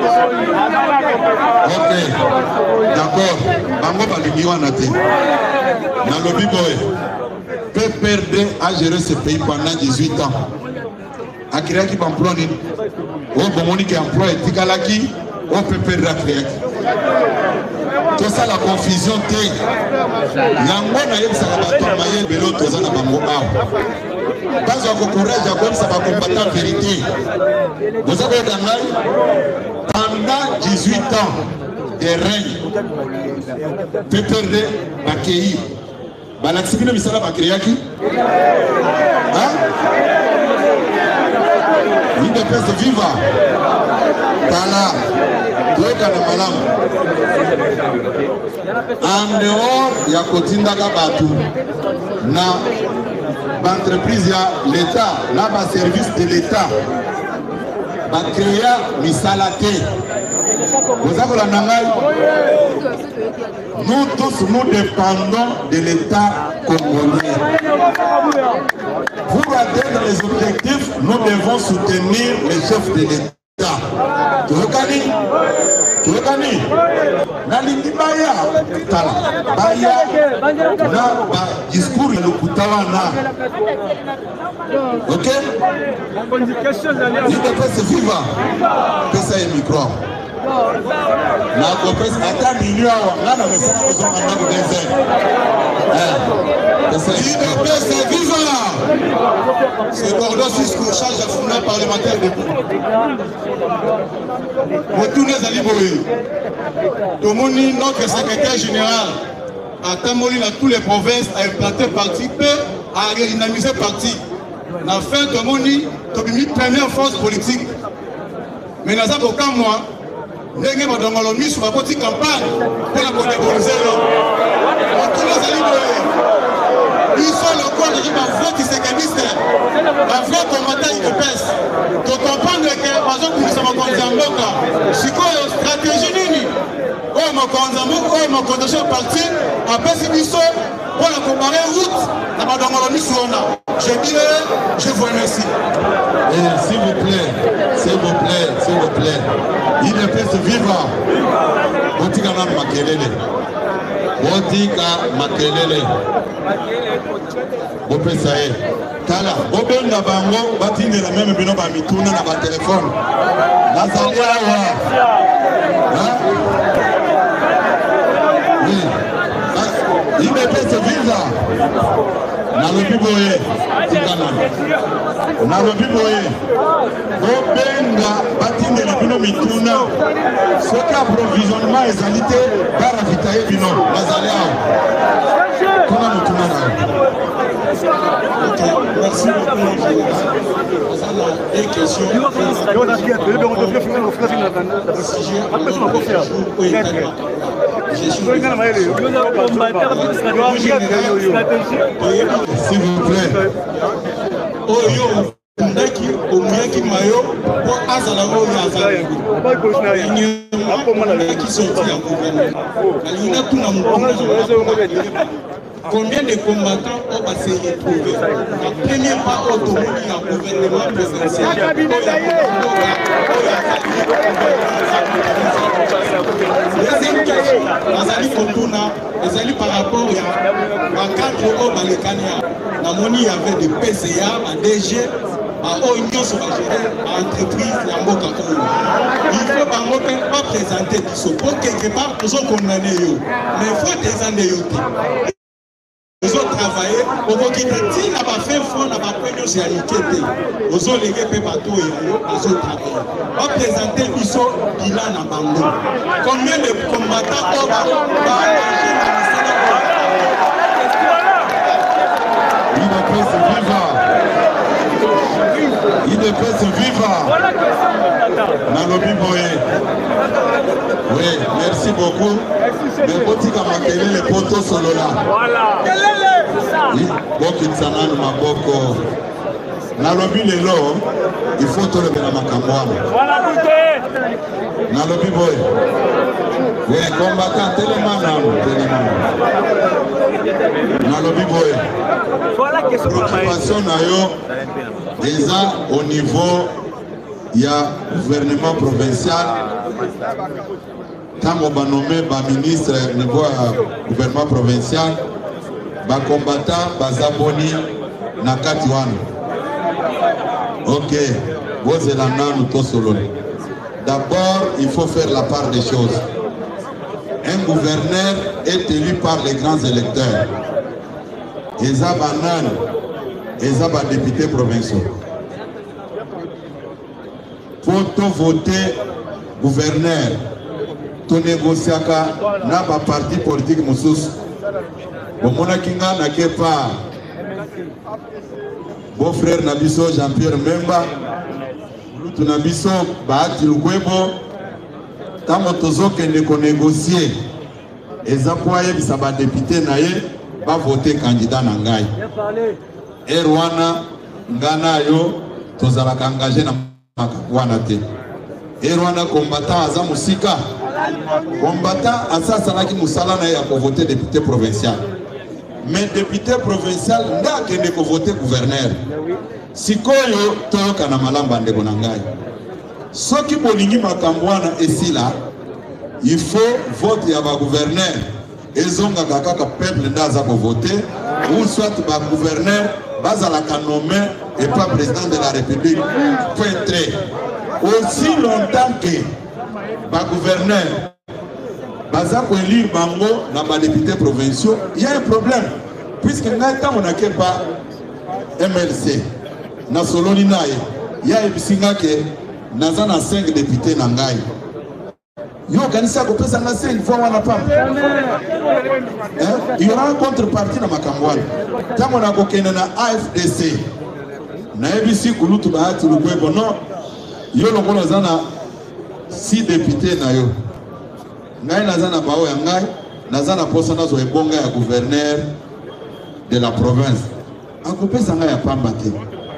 Ok. D'accord. Bango Balimiwa Nati. Dans le biboy, P P R D a géré ce pays pendant dix-huit ans. A créé qui emploi ni au bomoni qui emploi et tikalaki au P P R D a créé. Tout ça la confusion té. Yango na yeb sakaba tomaye belo toza na bango aw. Bazo ko courage comme ça va combattre la vérité. Vous avez dans pendant dix-huit ans des règnes. P P R D, Bakei. Balaxibino Misala Bakriaki. Hein? L'U D P S viva. Tala. Toekana Malam. En dehors, il y a Kotindaka Batu. Na l'entreprise, l'État, là, le service de l'État. Bakria Misalate. Vous avez la nangaï. Nous tous, nous dépendons de l'État congolais. Pour atteindre les objectifs, nous devons soutenir les chefs de l'État. Tu reconnais? Tu reconnais? Nalingi Baya, Tala, Baya, na ba discours le Kutawana. Ok? Il devrait se vivre. Que ça est micro. La copesse attend million, là, on me fait besoin d'un désert. Il devrait se vivre. C'est Bordeaux jusqu'au charge à fondement parlementaire de retournez à Liboé. Tomoni, notre secrétaire général, a Tamoli dans toutes les provinces, a implanté parti, a redynamisé parti. La fin de Tomoni, Tomoni, première force politique. Mais dans un aucun mois, nous avons mis sur la petite campagne pour la protégoniser. Retournez à Liboé. Ils sont le corps de la vraie tissécaniste, la vraie combattant de peste. De comprendre que, par exemple, nous sommes en Mboka, c'est quoi la stratégie nini? Oh, mon Konzambo, oh, mon Kondation parti, après c'est Bissot, pour la comparer route, la madame Malonis Suona. Je dis, je vous remercie. S'il vous plaît, s'il vous plaît, s'il vous plaît, il ne peut se vivre. Botika na makelele. Botika makelele. Bopesa ye. Tala, bobenga bango, batinge la même bino ba mituna na ba téléphone. Nazali awa. Oui. Il ne peut se vivre. Nalobi boye. Tikana. Nalobi boye. Bobenga batinge la bino mituna. Soki approvisionnement ezalité bara vitaye bino. Nazali awa. Kuna mutuna na. Ok, merci beaucoup. Deux questions. S'il vous plaît. Oyo, ndaki omiaki mayo po azala oyo azala. Ndaki sorti ya gouvernement. Alina tuna mukonga. Combien de combattants ont passé retrouvé? La première fois au Tomoni, il y a un gouvernement présidentiel. Deuxième question, Nazali Fotuna, Nazali par rapport à quatre au Balekania. Dans mon il y avait des P C A, à D G, à Oignon sur la gérée, à entreprise, à Mboka. Il faut par contre pas présenter tout ça. Pour quelque part, nous sommes condamnés. Mais il faut présenter. Nous avons travaillé, nous avons quitté, nous avons fait un fonds, nous avons fait une réalité. Nous avons légué peu partout, nous avons travaillé. On va présenter le bilan à Bango. Combien de combattants ont engagé dans le Il ne peut se vivre. Il ne peut se vivre. Nalobi Boye. Oui, merci beaucoup. Mais Botika Makele, les poteaux sont là. Voilà. Bokitsanani Maboko. Nalobi Lelo, il faut te lever la Makamouane. Voilà, Nalobi Boye. Oui, combattant, télémanam, télémanam. Nalobi Boye. Préoccupation nayo, déjà au niveau, il y a gouvernement provincial. Quand on va nommer le ministre au niveau gouvernement provincial, les combattants, les abonnés, na Katiwana. Ok, vous êtes là, nous tous solo. D'abord, il faut faire la part des choses. Un gouverneur est élu par les grands électeurs. Ils ont banane, ils ont des députés provinciaux. Pour voter gouverneur, tonégociaka na ba parti politique mosusu omonaki nga nake part beau frère na biso Jean-Pierre Memba lutu na biso Bahati Lukwebo tango tozokende konégocier eza po ayebisa badepute na ye bavote candidat na ngai er wana nga nayo tozalaka engagé na makambo wana te er wana combattant aza mosika combattant asasalaki mosala na ye ya kovote député provincial mais député provincial nde akende kovote gouverneur sikoyo toyoka na malamu bandeko na ngai soki bolingi makambo wana esila il faut vote ya bagouverneur ezongaka kaka peuple nde aza kovote ou soit bagouverneur bazalaka nommé et pas président de la République point très aussi longtemps que bagouverneur baza ko élire bango na ba députés provinciaux il y a un problème puisque ngai tango nake pas M L C na soloni naye ya ebisinga ke naza na cinq députés na ngai yo kanisa ko pesa na cinq fois wana pam hein il y aura une contrepartie na makambwana tango na ko kende na A F D C na ebisi kulutu Bahati Lukwebo non yo longola zana six députés na yo ngai naza na bao ya ngai naza na posa nazo ebonga ya gouverneur de la province akopesa ngai ya pamba te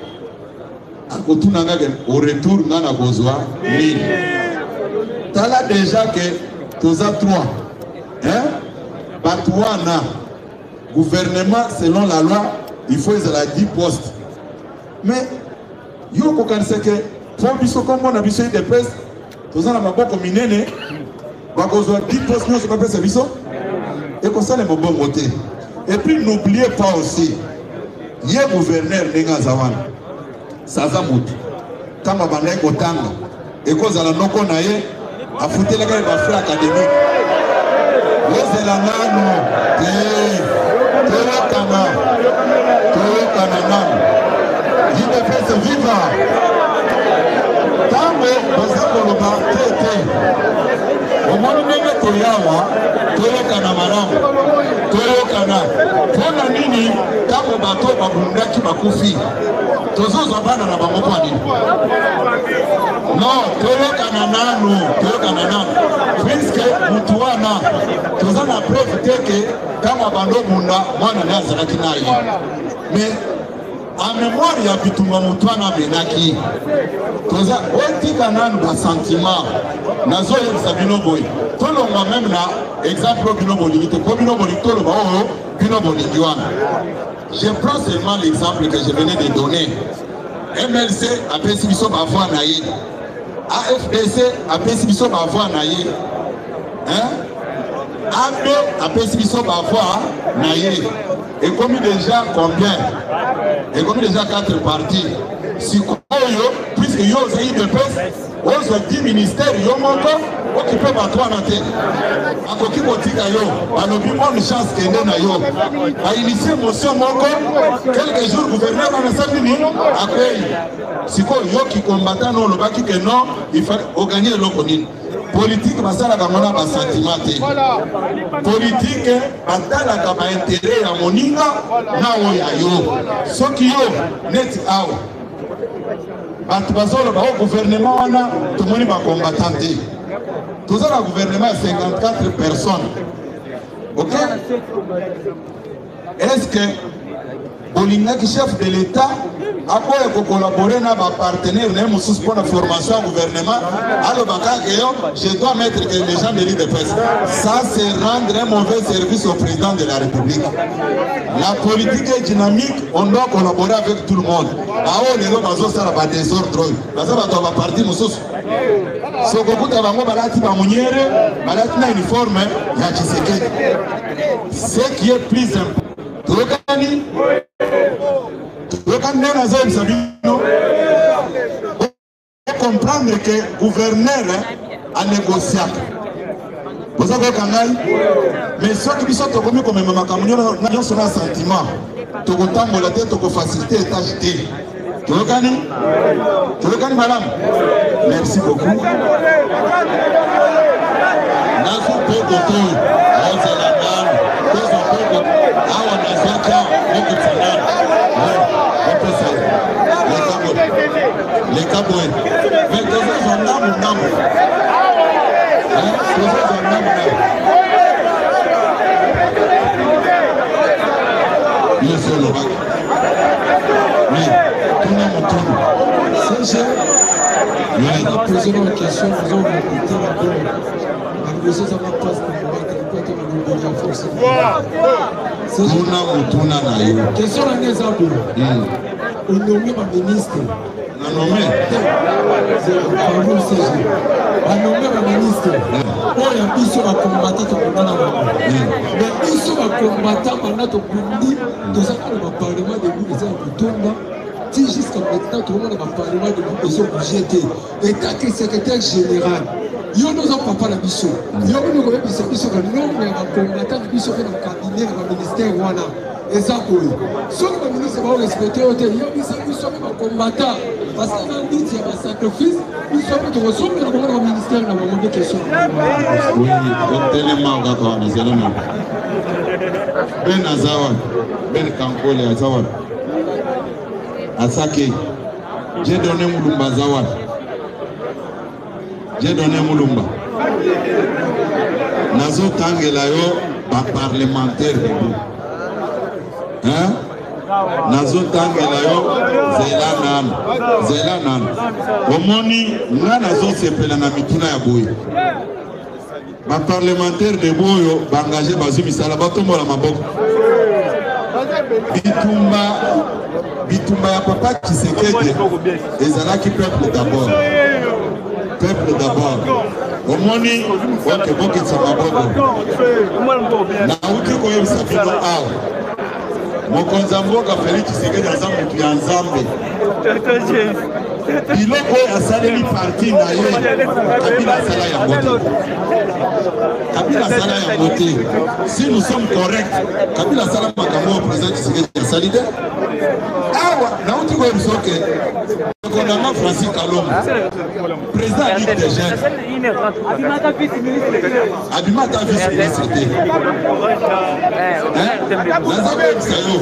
akotuna ngai au retour nga na kozwa mille tala déjà que toza trois hein bato wana gouvernement selon la loi il faut ezala dix postes mais yo kokanisa ke po biso kombo na biso de presse toza na maboko minene bakozwa dix postes nyonso bapesa biso ekosala mobongo te et puis n'oubliez pas aussi ye gouverneur ndenge aza wana saza mutu kama bandai kotanga ekozala noko na ye afutelaka ye bafrais académique yozela nano te toyokana toyokana nano idepese viva tango baza koloba te te omoni ndenge toyawa toyokana malamu toyokana mpona nini tango bato babundaki bakufi tozozwa bana na bango kwa nini non toyokana nanu toyokana nanu puisque mutu wana toza na preuve te ke tango bando bunda mwana ne azalaki na ye mais en mémoire ya bitumba mutu wana amenaki toza otika nanu basentiment nazoyebisa bino boye tolongwa meme na exemple bino bolingi te po bino bolingi toloba oyo bino bolingi wana. Je prends seulement l'exemple que je venais de donner. M L C a pesi biso ba voix na ye. A F D C a pesi biso ba voix na ye. Hein? A B a pesi biso ba voix na ye. Et comme déjà combien? Et comme déjà quatre partis. Si koyo puisque yo zai de pes, ozo dix ministères yo moko occupé par toi na te. Akoki botika yo, alobi bonne chance kende na yo. A initié motion moko quelques jours gouverneur na sabini akoyi. Siko yo ki combattant no lobaki que non, il faut gagner loko nini. Politique basala kamona ba sentiment te. Politique batala ka ba intérêt ya moninga na o ya yo. Soki yo net awa. Bato bazolo ba gouvernement wana tomoni ba combattant te. Tous un gouvernement à cinquante-quatre personnes. Ok? Est-ce que Bolingaki, chef de l'État, a collaboré avec un partenaire pour la formation au gouvernement? Alors, je dois mettre que les gens de l'île de presse. Ça, c'est rendre un mauvais service au président de la République. La politique est dynamique, on doit collaborer avec tout le monde. Ah, on est là, on va faire des ordres. On va partir, nous sommes. Sokokuta bango balati ba munyere balati na uniforme ya Tshisekedi. Ce qui est plus important. Tokani Tokani na zaidi sabino. Comprendre que gouverneur a négocié. Vous avez kangai mais ceux qui sont tokomi comme mama kamunyo na nyonso na sentiment. Tokotambola te toko faciliter tâche te. Tokani Tokani madame. Merci beaucoup. Yo solo va. Mais tout le monde tourne. C'est ça. On a posé une question, nous avons écouté la bonne. La question, ça va pas se faire. Question la mise en place. On nomme un ministre. On nomme. On nomme un ministre. On a mis sur la combattante. Mais ils sont à combattre pendant ton pays. Nous avons le parlement de nous, les hommes si jusqu'à maintenant, tout le monde a parlé de l'opposition budgétaire. Et tant que secrétaire général, il y a nos enfants pas la mission. Il y a nos enfants qui sont mission. Non, mais on combattant de mission dans le cabinet, dans le ministère. Voilà. Et ça, pour eux. Ceux qui le ministre va respecter, il y a des mission qui combattant. Parce qu'on a dit qu'il y a un sacrifice. Ils sont de ressources, mais dans le ministère, on a vraiment des questions. Oui, tellement d'accord, mais c'est le même. Ben Azawad, Ben Kankole Azawad. Asake, j'ai donné Moulumba Zawad. J'ai donné Moulumba. Nazo Tangelayo, un parlementaire de vous. Hein? Nazo Tangelayo, Zela Nan. Zela Nan. Omoni, nga Nazo Sepela na mituna ya boy. Ma parlementaire de Boyo, bangagé Bazumi Salabatombo la Maboko. Bitumba. Bitumba ya papa Tshisekedi ezalaki peuple d'abord. Peuple d'abord. Omoni oke boke tsababoko. Na uti koyebisa bino awa. Mokonzi mboka Félix Tshisekedi aza mutu ya Nzambe. Biloko asaleli parti na ye Kabila asala yango te. Kabila asala yango te. Si nous sommes corrects, Kabila asala makambo au président Tshisekedi asali te. Awa, na uti kwa msoke Kondama Francis Kaloma président de Ligue des Jeunes Abimata vice-ministre Nazabe Sayo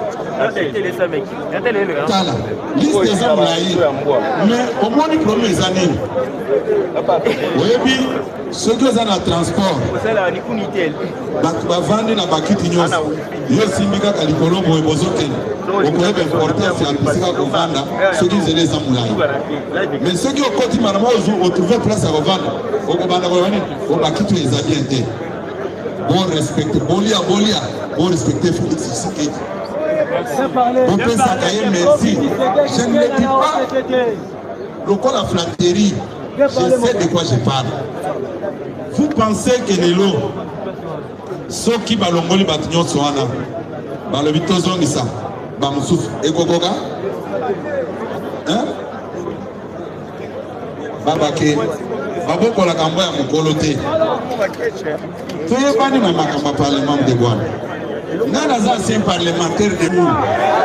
Tala liste des hommes laïcs mais au moins les premiers années Oyebi ceux qui ont un transport bavandi na bakiti nyonso yo simbika kalikolo boye bozoke okoyeba importance ya bisika kovanda soki nzela eza molai mais soki okoti marama otrouve place ya kovanda okobanda koyeba nini bakiti eza bien te bon respecte bolia bolia bon respecte Félix Tshisekedi bopesaka ye merci je ne le dis pas lokola flatterie je sais de quoi je parle. Vous pensez que les lots ceux qui balongoli batinyo soana balobi tozongisa bamusufu ekokoka hein babake babokola kambo ya mokolo te toyebani na makambo ya parlement de bwana nga naza ancien parlementaire de nous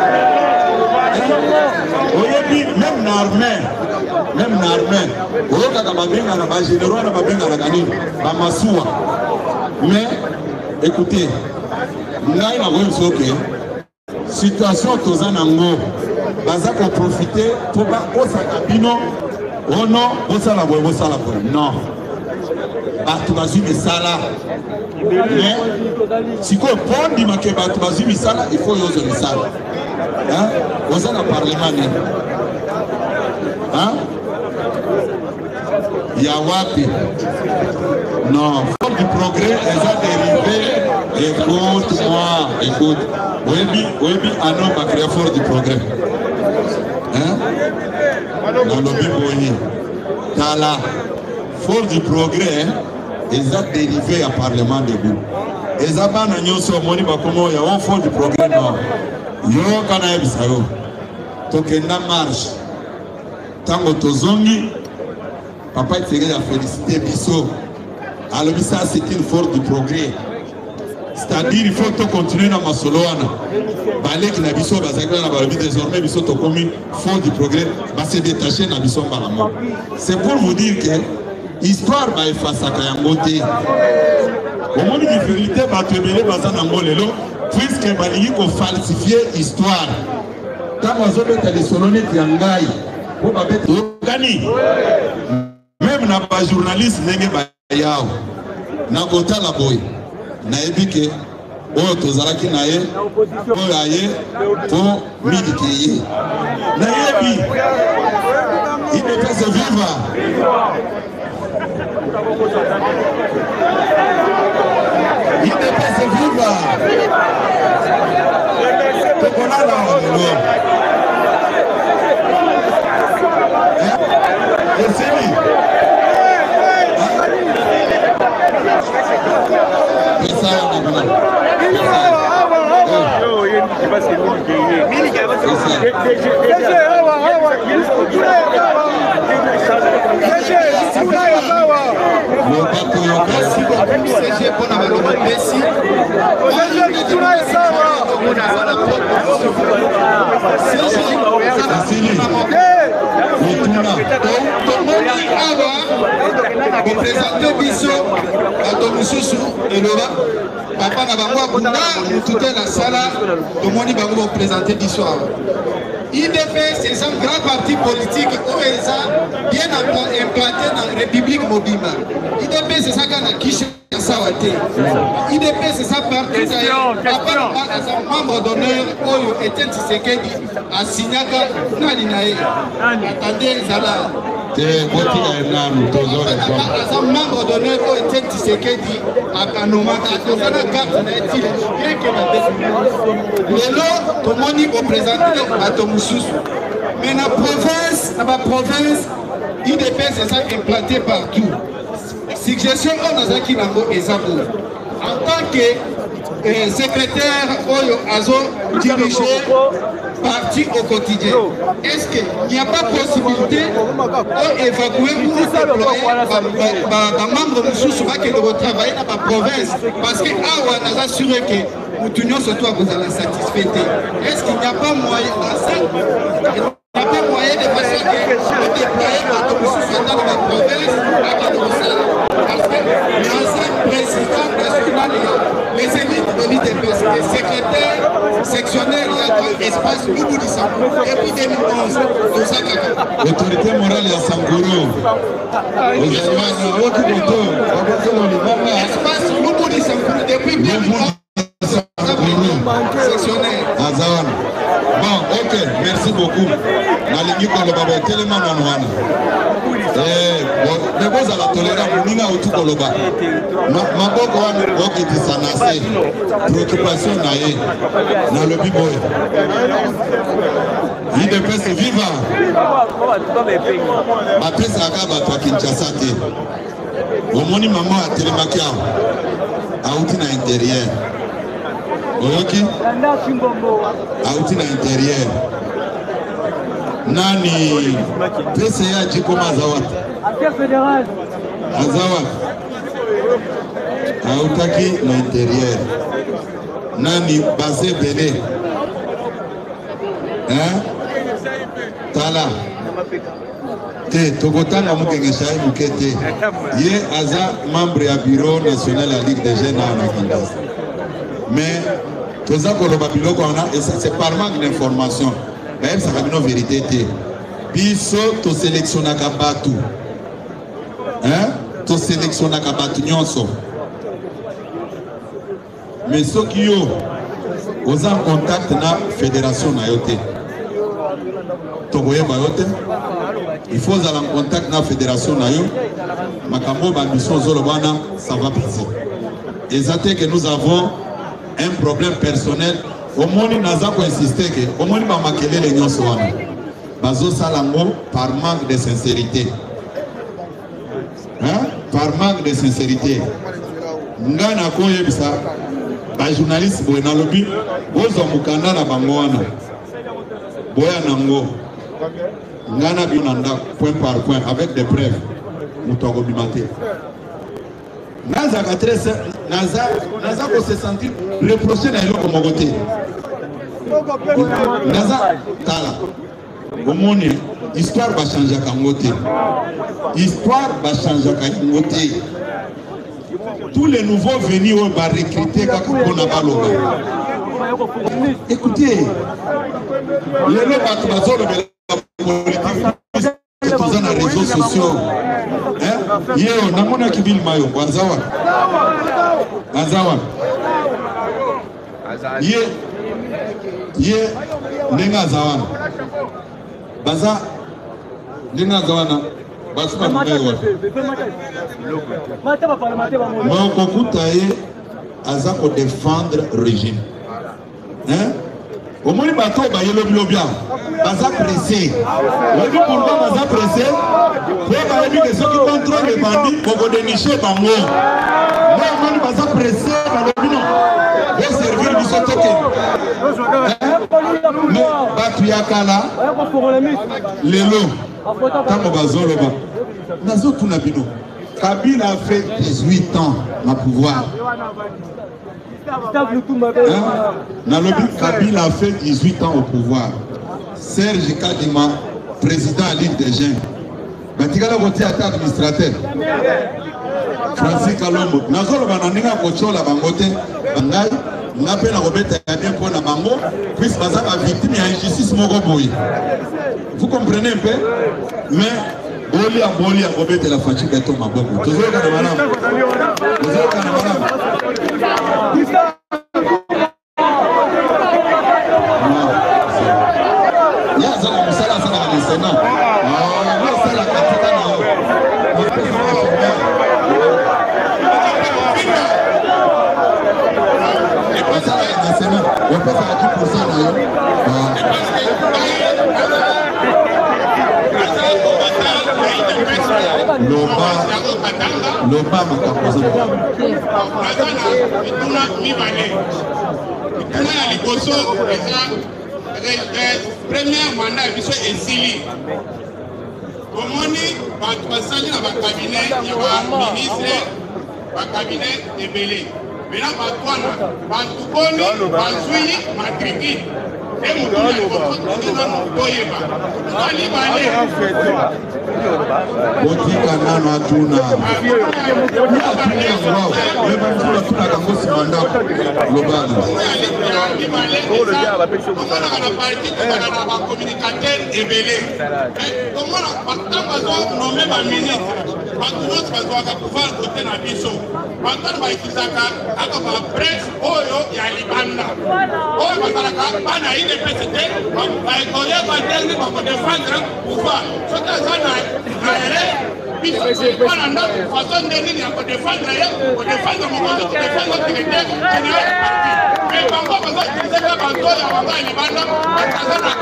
oyebi même na armée même na armée oyokaka babengana bagénéraux na babengana nini bamasuwa mais écoutez ngai nakoyebi soki situation toza nango baza koprofite po bakosaka bino ono bosala boye bosala boye non bato bazwi misala mais sikoyo mpo ndimake bato bazwi misala il faut yozwa misala oza na parlement nini ya wapi non faut du progrès eza dérivé écoute-moi écoute oyebi oyebi ano bakrea fort du progrès nalobi boye tala fort du progrès eza dérivé ya parlement debout eza bana nyonso omoni bakomo ya o fort du progrès non yo kana yebisa yo tokenda marche tango tozongi papa Tshisekedi a félicité biso alobi ça c'est une force du progrès c'est-à-dire il faut continuer na masolo wana baleki na biso bazakela na balobi désormais biso tokomi force du progrès va se détacher na biso mbalamo c'est pour vous dire que histoire ba efasaka yango te omoni difficulté bato ebele baza nango lelo puisque balingi kofalsifier histoire ntango azobeta lisolo neti ya ngai po babeta yokani même na bajournaliste ndenge bayawo nakotala boye nayebi ke oyo tozalaki na ye oyo aye mpo milike ye nayebi I D P S viva I D P S viva tokolala wanelo esili représenter biso bato mosusu eloba papa na bango abunda motutu na sala tomoni bango baprésenter biso awa I D P S c'est un grand parti politique oyo eza bien implanté na république mobimba I D P c'est ça kana kisha sawa te I D P c'est ça parti aza membre d'honneur oyo Etienne Tshisekedi asignaka nani na ye attendez ezala aza membre d'honneur oyo Etienne Tshisekedi akanomaka atozana carte na etile bien que na lelo tomoni représenter bato mosusu mais na province na baprovince I D P c'est ça implanté partout suggestion oyo nazalaki nango eza boye en tant que eh, secrétaire oyo azo diriger parti au quotidien. Est-ce qu'il n'y a pas possibilité d'évacuer ou de déployer un membre de sous qui doit travailler dans la province parce que Awa nous assure que nous tenions sur toi vous allez satisfaire. Est-ce qu'il n'y a pas moyen il n'y a pas moyen de façon que déployer un membre de sous dans la province parce que l'ancien président national les élites de l'I D P S, les secrétaires sectionnaires, il y a grand espace Loubou du Sangourou. Depuis deux mille onze, tout ça caca. L'autorité morale est à Sangourou. Espace Loubou du Sangourou depuis deux mille onze. Sectionnaire. Azawan. Bon, ok, merci beaucoup. Nalingi Koloba, tellement non. Mais vous allez tolérer mon nom au tout Koloba. Ma boko wana oki disanase. Préoccupation naie. Na le biboy. I D P S viva. Après ça akaba to Kinshasa te. Omoni maman a télémakia. Auti na intérieur. Oyoki? Auti na intérieur. Nani P C A Jikoma Azawat Azawat Autaki l'intérieur Nani Basé Bélé Hein Tala Te Togotanga Mukengeshaï Mukete Ye Aza membre à bureau national à Ligue des jeunes à Kinshasa. Mais Toza Koloba Biloko et c'est par manque d'information. Même ça va une vérité. Biso to sélectionnaka batu. Hein? To sélectionnaka batu nyonso. Mais ceux qui ont en contact na fédération na yote. Togoye ba yote. Il faut aller en contact na fédération na yo. Makambo ba mission zolo bana ça va passer. Exactement que nous avons un problème personnel. Au moins, nous avons insisté que au moins, nous avons marqué les nyonso wana. Bazo salango par manque de sincérité. Hein? Par manque de sincérité. Ngana koye bisa. Ba journaliste boye na lobi. Bozo mukanda na bango wana. Boya nango. Ngana binanda point par point avec des preuves. Mutogo bimate. Naza katrese naza naza ko se sentir reproché na eloko mogote. Naza tala. Omoni histoire va changer kangote. Histoire va changer kangote. Tous les nouveaux venus vont recruter quand on a pas l'oba. Écoutez, les loba bazolo de la politique, tous les réseaux sociaux. Yo, namona kibil mayo, wanzawa. Wanzawa. Ye, ye, nenga zawana. Baza, nenga zawana. Basuka mbewa. Moko kutaye, aza ko défendre régime. Hein? Au moins, bateau, bah, il y a le bien. Baza pressé. On dit pourquoi baza pressé? Pour dire que ceux qui contrôlent les bandits, pour dénicher par moi. Moi, on dit baza pressé, par le bilan. Et servir du sotoké. Mais, Batuyakala, les lots, tant bazolo ba. Nazo Tunabino. Kabila a fait dix-huit ans à pouvoir. Hein? Nalobi Kabila a fait dix-huit ans au pouvoir. Serge Kadima, président à l'île des Gens. Batikala voté à administrateur. Francis Kalombo. Nazolo bananinga kochola bangote. Bangai. N'appelle à Robert bien pour la bango. Puisque baza ba victime à injustice moko boy. Vous comprenez un peu? Mais Boli à Boli à Robert de la fatigue est tombée à beaucoup. Toujours quand on va là. Toujours quand on va là. Loba makapoza ituna mibale ituna ya liboso eza premier mandat biso esili omoni bato basali na bakabinet ya baministre bakabinet ebele mena bato wana bato boni bazwi matriki e motuna libosotokenano toyeba alibale botika nano atuna lebanzula tunaka ngosi mandako lobana na parti tokana na bacommunicateur ebele tomona bato bazwa nome baministre bato nyonso bazwaka pouvoir kote na biso bato wana bayitisaka aka bapresse oyo ya libanda oyo bazalaka bana I D P C te bakoyeba ndenge bakodefendre pouvoir soki aza na ere biso wana ndako façon ndenge nini ya kodefendre ye kodefendre mokonzi kodefendre directeur général ya parti mais bango bazoutilisaka banto ya bango ya libanda bataza na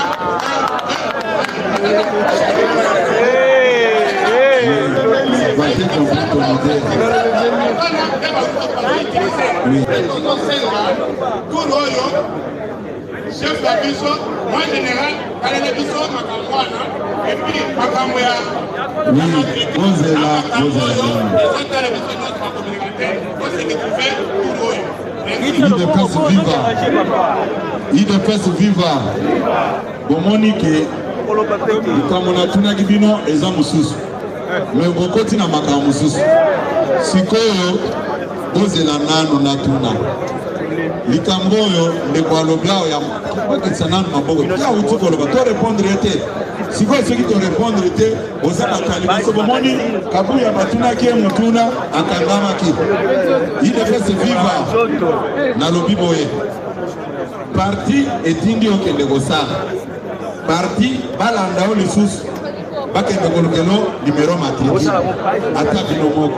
tout oyo chef la biso moi général kalele biso makambo wana et puis makambo ya oui ozela ozela ezotala biso nyonso bacommunicateur oseki tufe tout oyo idepese viva idepese viva bomoni ke likambo natunaki bino eza mosusu me bokoti na makambo mosusu sikoyo bozela nano natuna likambo oyo ndeko alobi awo ya bakitisa nano maboko yauti koloba to répondre te sikoyo soki to répondre te oza na kalibiso bomoni kabuya batunaki ye motuna akangamaki idepese viva nalobi boye parti etindi okende kosala parti balanda o lisusu bakende kolukelo numéro matriki ata bino moko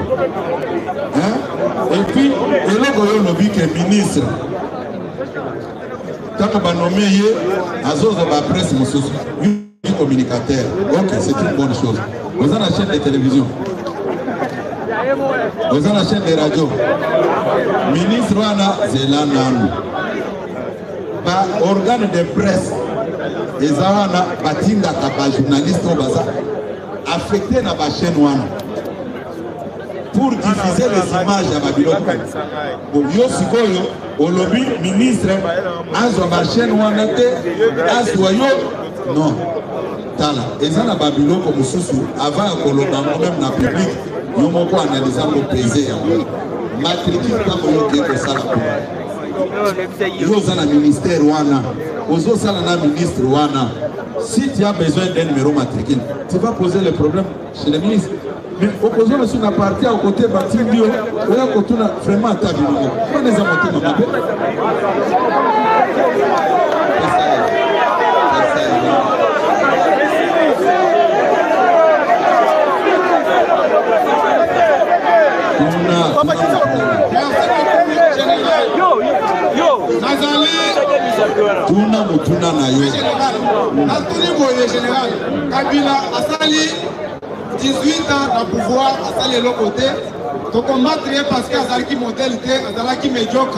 et puis eloko oyo lobi ke ministre ntango banome ye azozwa bapresse mosusu communicateur ok c'est une bonne chose oza na chaîne de télévision oza na chaîne de radio ministre wana zela nanu ba organe de presse eza wana batindaka bajournaliste oyo baza affecté na bachaîne wana pour diffuser les images ya babiloko yo sikoyo olobi ministre azwa bachaîne wana te azwa yo non tala eza na babiloko mosusu avant ya koloba ngo même na public yo moko analyse yango pese yango matriki ntango yo ke kosala kuna yo oza na ministère wana ozosala na ministre wana si tu as besoin d'un numéro matricule tu vas poser le problème chez le ministre mais opposition aussi na parti à côté Batindio, on a côté vraiment attaqué. On les a montés dans Tuna mutuna na yo. Na tuni boye général. Kabila asali dix-huit ans na pouvoir, asali l'autre côté. To combattre parce que asali qui modèle était, asali qui médiocre.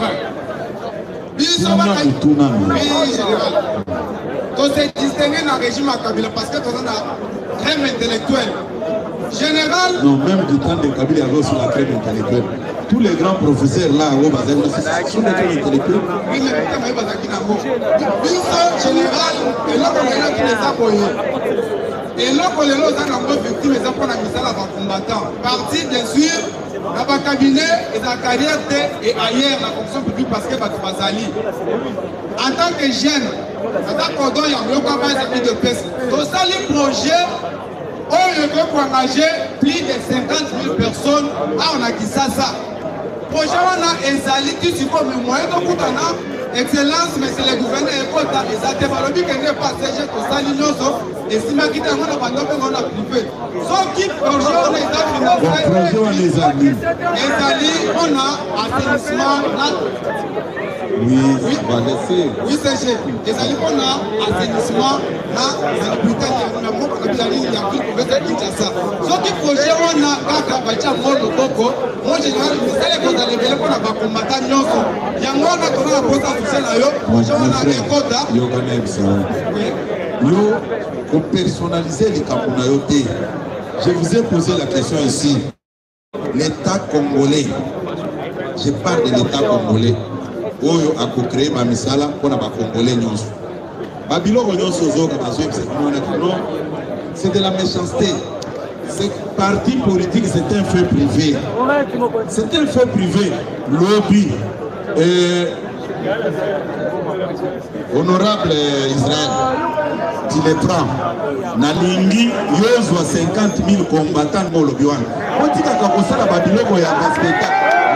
Biso ba tuna oui général. To se distinguer dans régime à Kabila parce que to na crème intellectuelle. Général. Non, même du temps de Kabila, il y avait aussi la crème intellectuelle. Tous les grands professeurs là, au Bazin, sont des crèmes intellectuels. Oui, mais putain, mais Bazaki n'a pas. Biso général, et là, on est là qui les a boyés. Et là, on est là, on a un victime, ils ont pris la mise à la combattant. Parti, bien sûr, dans le cabinet et dans la carrière et ailleurs, la fonction publique parce que Bazali. En tant que jeune, en tant que cordon, il y a un peu de peste. Dans ce projet, on peut engager plus de cinquante mille personnes à Onakisasa. Projet on a ezali tu si comme moyen de coutana excellence mais c'est le gouverneur écota et ça te valobi que n'est pas C G to sali nyoso et si ma kita ngona bando pe ngona privé so qui projet on est financé projet on les amis ezali on a assainissement là oui oui va laisser oui C G ezali on a assainissement là c'est putain il y a mon kabila il y a qui pouvait être Kinshasa so qui projet on a kaka bacha mono boko moi général c'est le les belles pour la combattre nyonso yango na tona posa kusela yo jona ekota yo kana ça yo ko personnaliser les kamuna yo té. Je vous ai posé la question ici. L'État congolais, je parle de l'État congolais oyo a créé ma misala pour na ba congolais nyonso babilo nyonso zoka bazo non c'est de la méchanceté. Ce parti politique, c'est un fait privé. C'est un fait privé. Lobby. Et honorable Israël, tu les prends. Nalingi, Yozwa cinquante mille combattants dans le lobby. On dit que ça la Babylone, il y a un spectacle.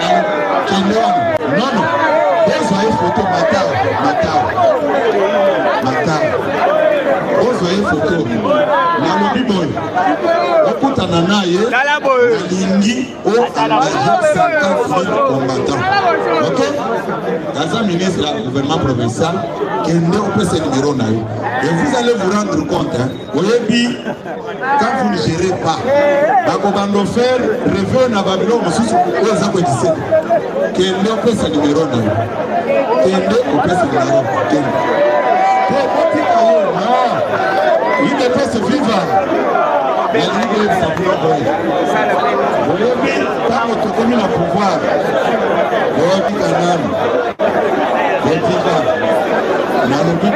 Non, non. Yozwa une photo, Matao. Matao. Matao. Yozwa une photo. Dans le lobby, Nalingi au cinquante mille combattants. Ok? Dans un ministre du gouvernement provincial, qui est au ce numéro. Et vous allez vous rendre compte, hein, quand vous ne gérez pas, vous allez faire revue à Babylone, vous allez dire qui est au ce numéro. Qui est au ce numéro. Il ne peut se vivre. Il y a des gens qui sont vous voyez, quand on te donne le pouvoir, vous voyez quand même, vous voyez quand même, vous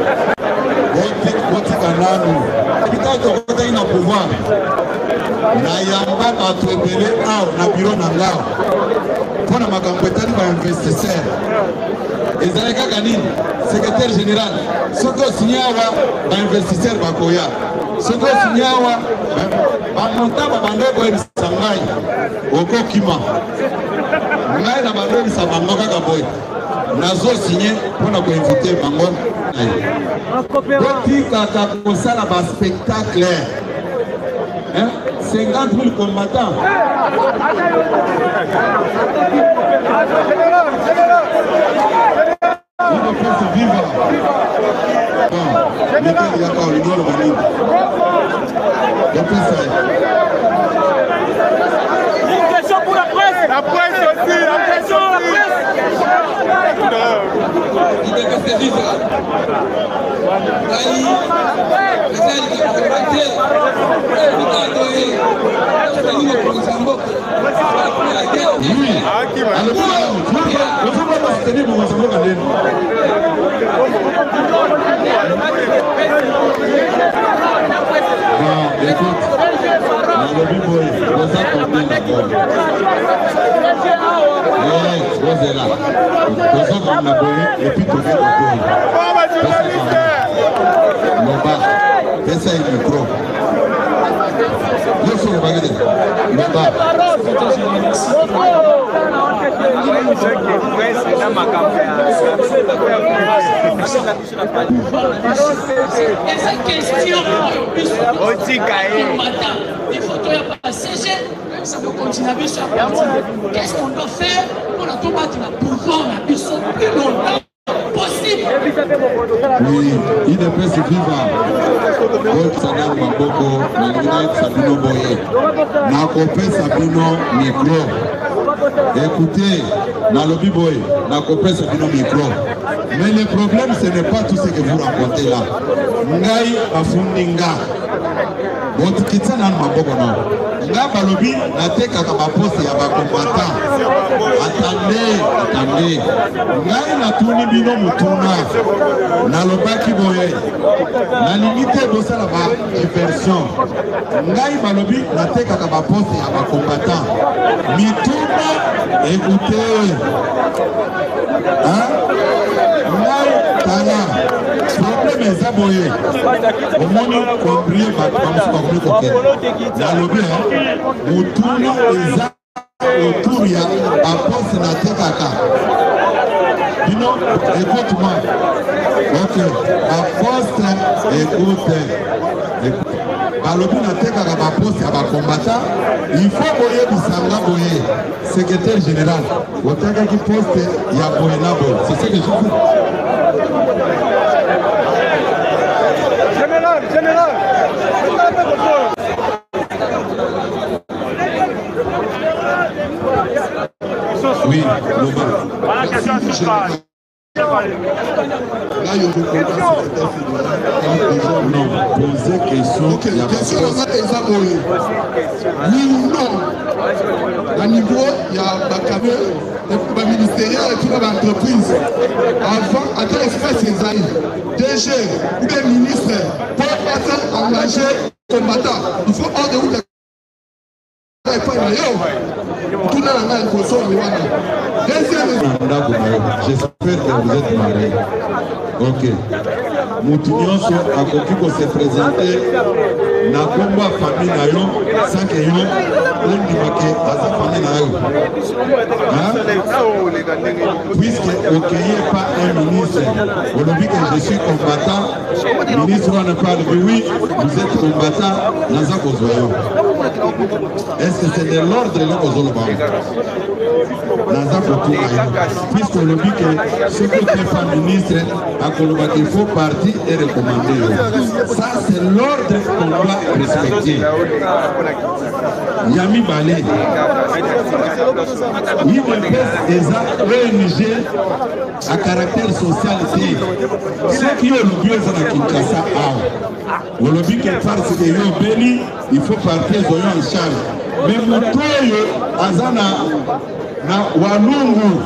voyez quand même, le pouvoir, na yamba batrebele ao na bureau na ngao pona makambo ba investisseur ezali kaka nini secrétaire général soko signawa ba investisseur bakoya soko signawa ba monta ba bandeko ebisangai okokima ngai na bandeko ebisangai kaka boy nazo signé pona ko inviter bango botika kaka kosala ba spectacle hein cinquante mille combattants. Il ne peut se vivre. Bon, lesquels il y a encore le nom de Mani. Une question pour la presse. La presse aussi, la presse aussi. Il ne peut se vivre. Essa é o micro. Eu sou bagade. Loba. Essa question, il faut que la C G, ça doit continuer sur la partie. Qu'est-ce qu'on doit faire pour la combattre la pouvoir, la puissance plus longtemps possible? Oui, il ne peut se vivre. Autre Sanar Maboko, Nalina Sabino Boye. Nakope Sabino Micro. Écoutez, dans le Biboy, Nakope Sabino Micro. Mais le problème, ce n'est pas tout ce que vous racontez là. Ngai Afundinga. Votre kitsa nan maboko non. Nga balobi na teka ka baposte ya ba combattant. Attendez, attendez. Ngai na tuni bino mutuna. Na lobaki boye. Na limite bosala ba diversion. Ngai balobi na teka ka baposte ya ba combattant. Mituna, écoutez. Hein? Ngai tala. Problème est aboyé. Au moins compris dans le bien, nous tournons autour de la poste de la Tekaka. Dino, écoute-moi. Ok, la poste, écoute. Balobi na Tekaka, la poste, la combattant. Il faut boyer du Sanga boyer. Secrétaire général, au Tekaka qui poste, il y a boyer là. C'est ce que je veux. Général, général. Oui, Loba. Voilà, question à ce pas. Là, il y a non, poser question. Ok, question à ça, oui ou non? À niveau, il y a le ministériel et puis l'entreprise. Avant, à quel espace ils aillent? D G ou bien ministre, pour être engagé combattant, il faut hors de où la j'espère que vous êtes mariés. Ok. Moutinionso a compris se présenter na combat famille na yo sans que yo on dit que sa famille na yo. Puisque ok pas un ministre, on dit que je suis combattant, le ministre on parle de oui, vous êtes combattant dans un cause. Est-ce que c'est de l'ordre de l'ordre dans un côté? Puisqu'on le dit que ce que fait pas ministre à Colomba qu'il faut partir et recommander. Ça c'est l'ordre qu'on doit respecter. Yami Balé. Il me pèse des O N G à caractère social. Ceux qui ont le lieu dans Kinshasa, on le dit que parce que yo béni, il faut partir en charge. Mais Moutoyo, Azana, na Walungu,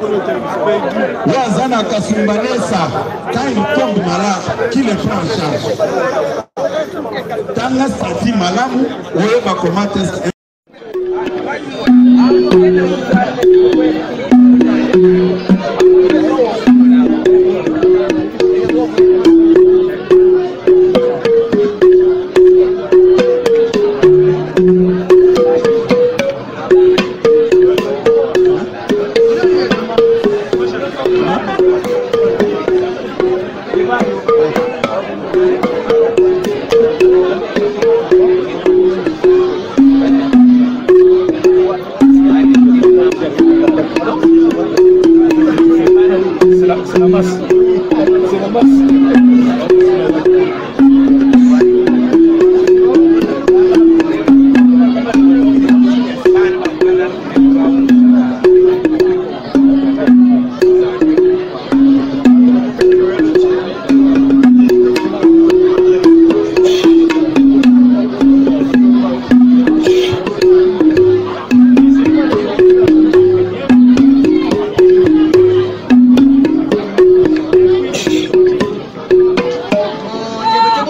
Wazana Kasumbanesa, quand il tombe malade, qui le prend en charge? Dans la stratégie malamu, on va commenter.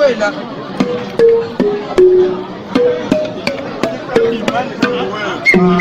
Là.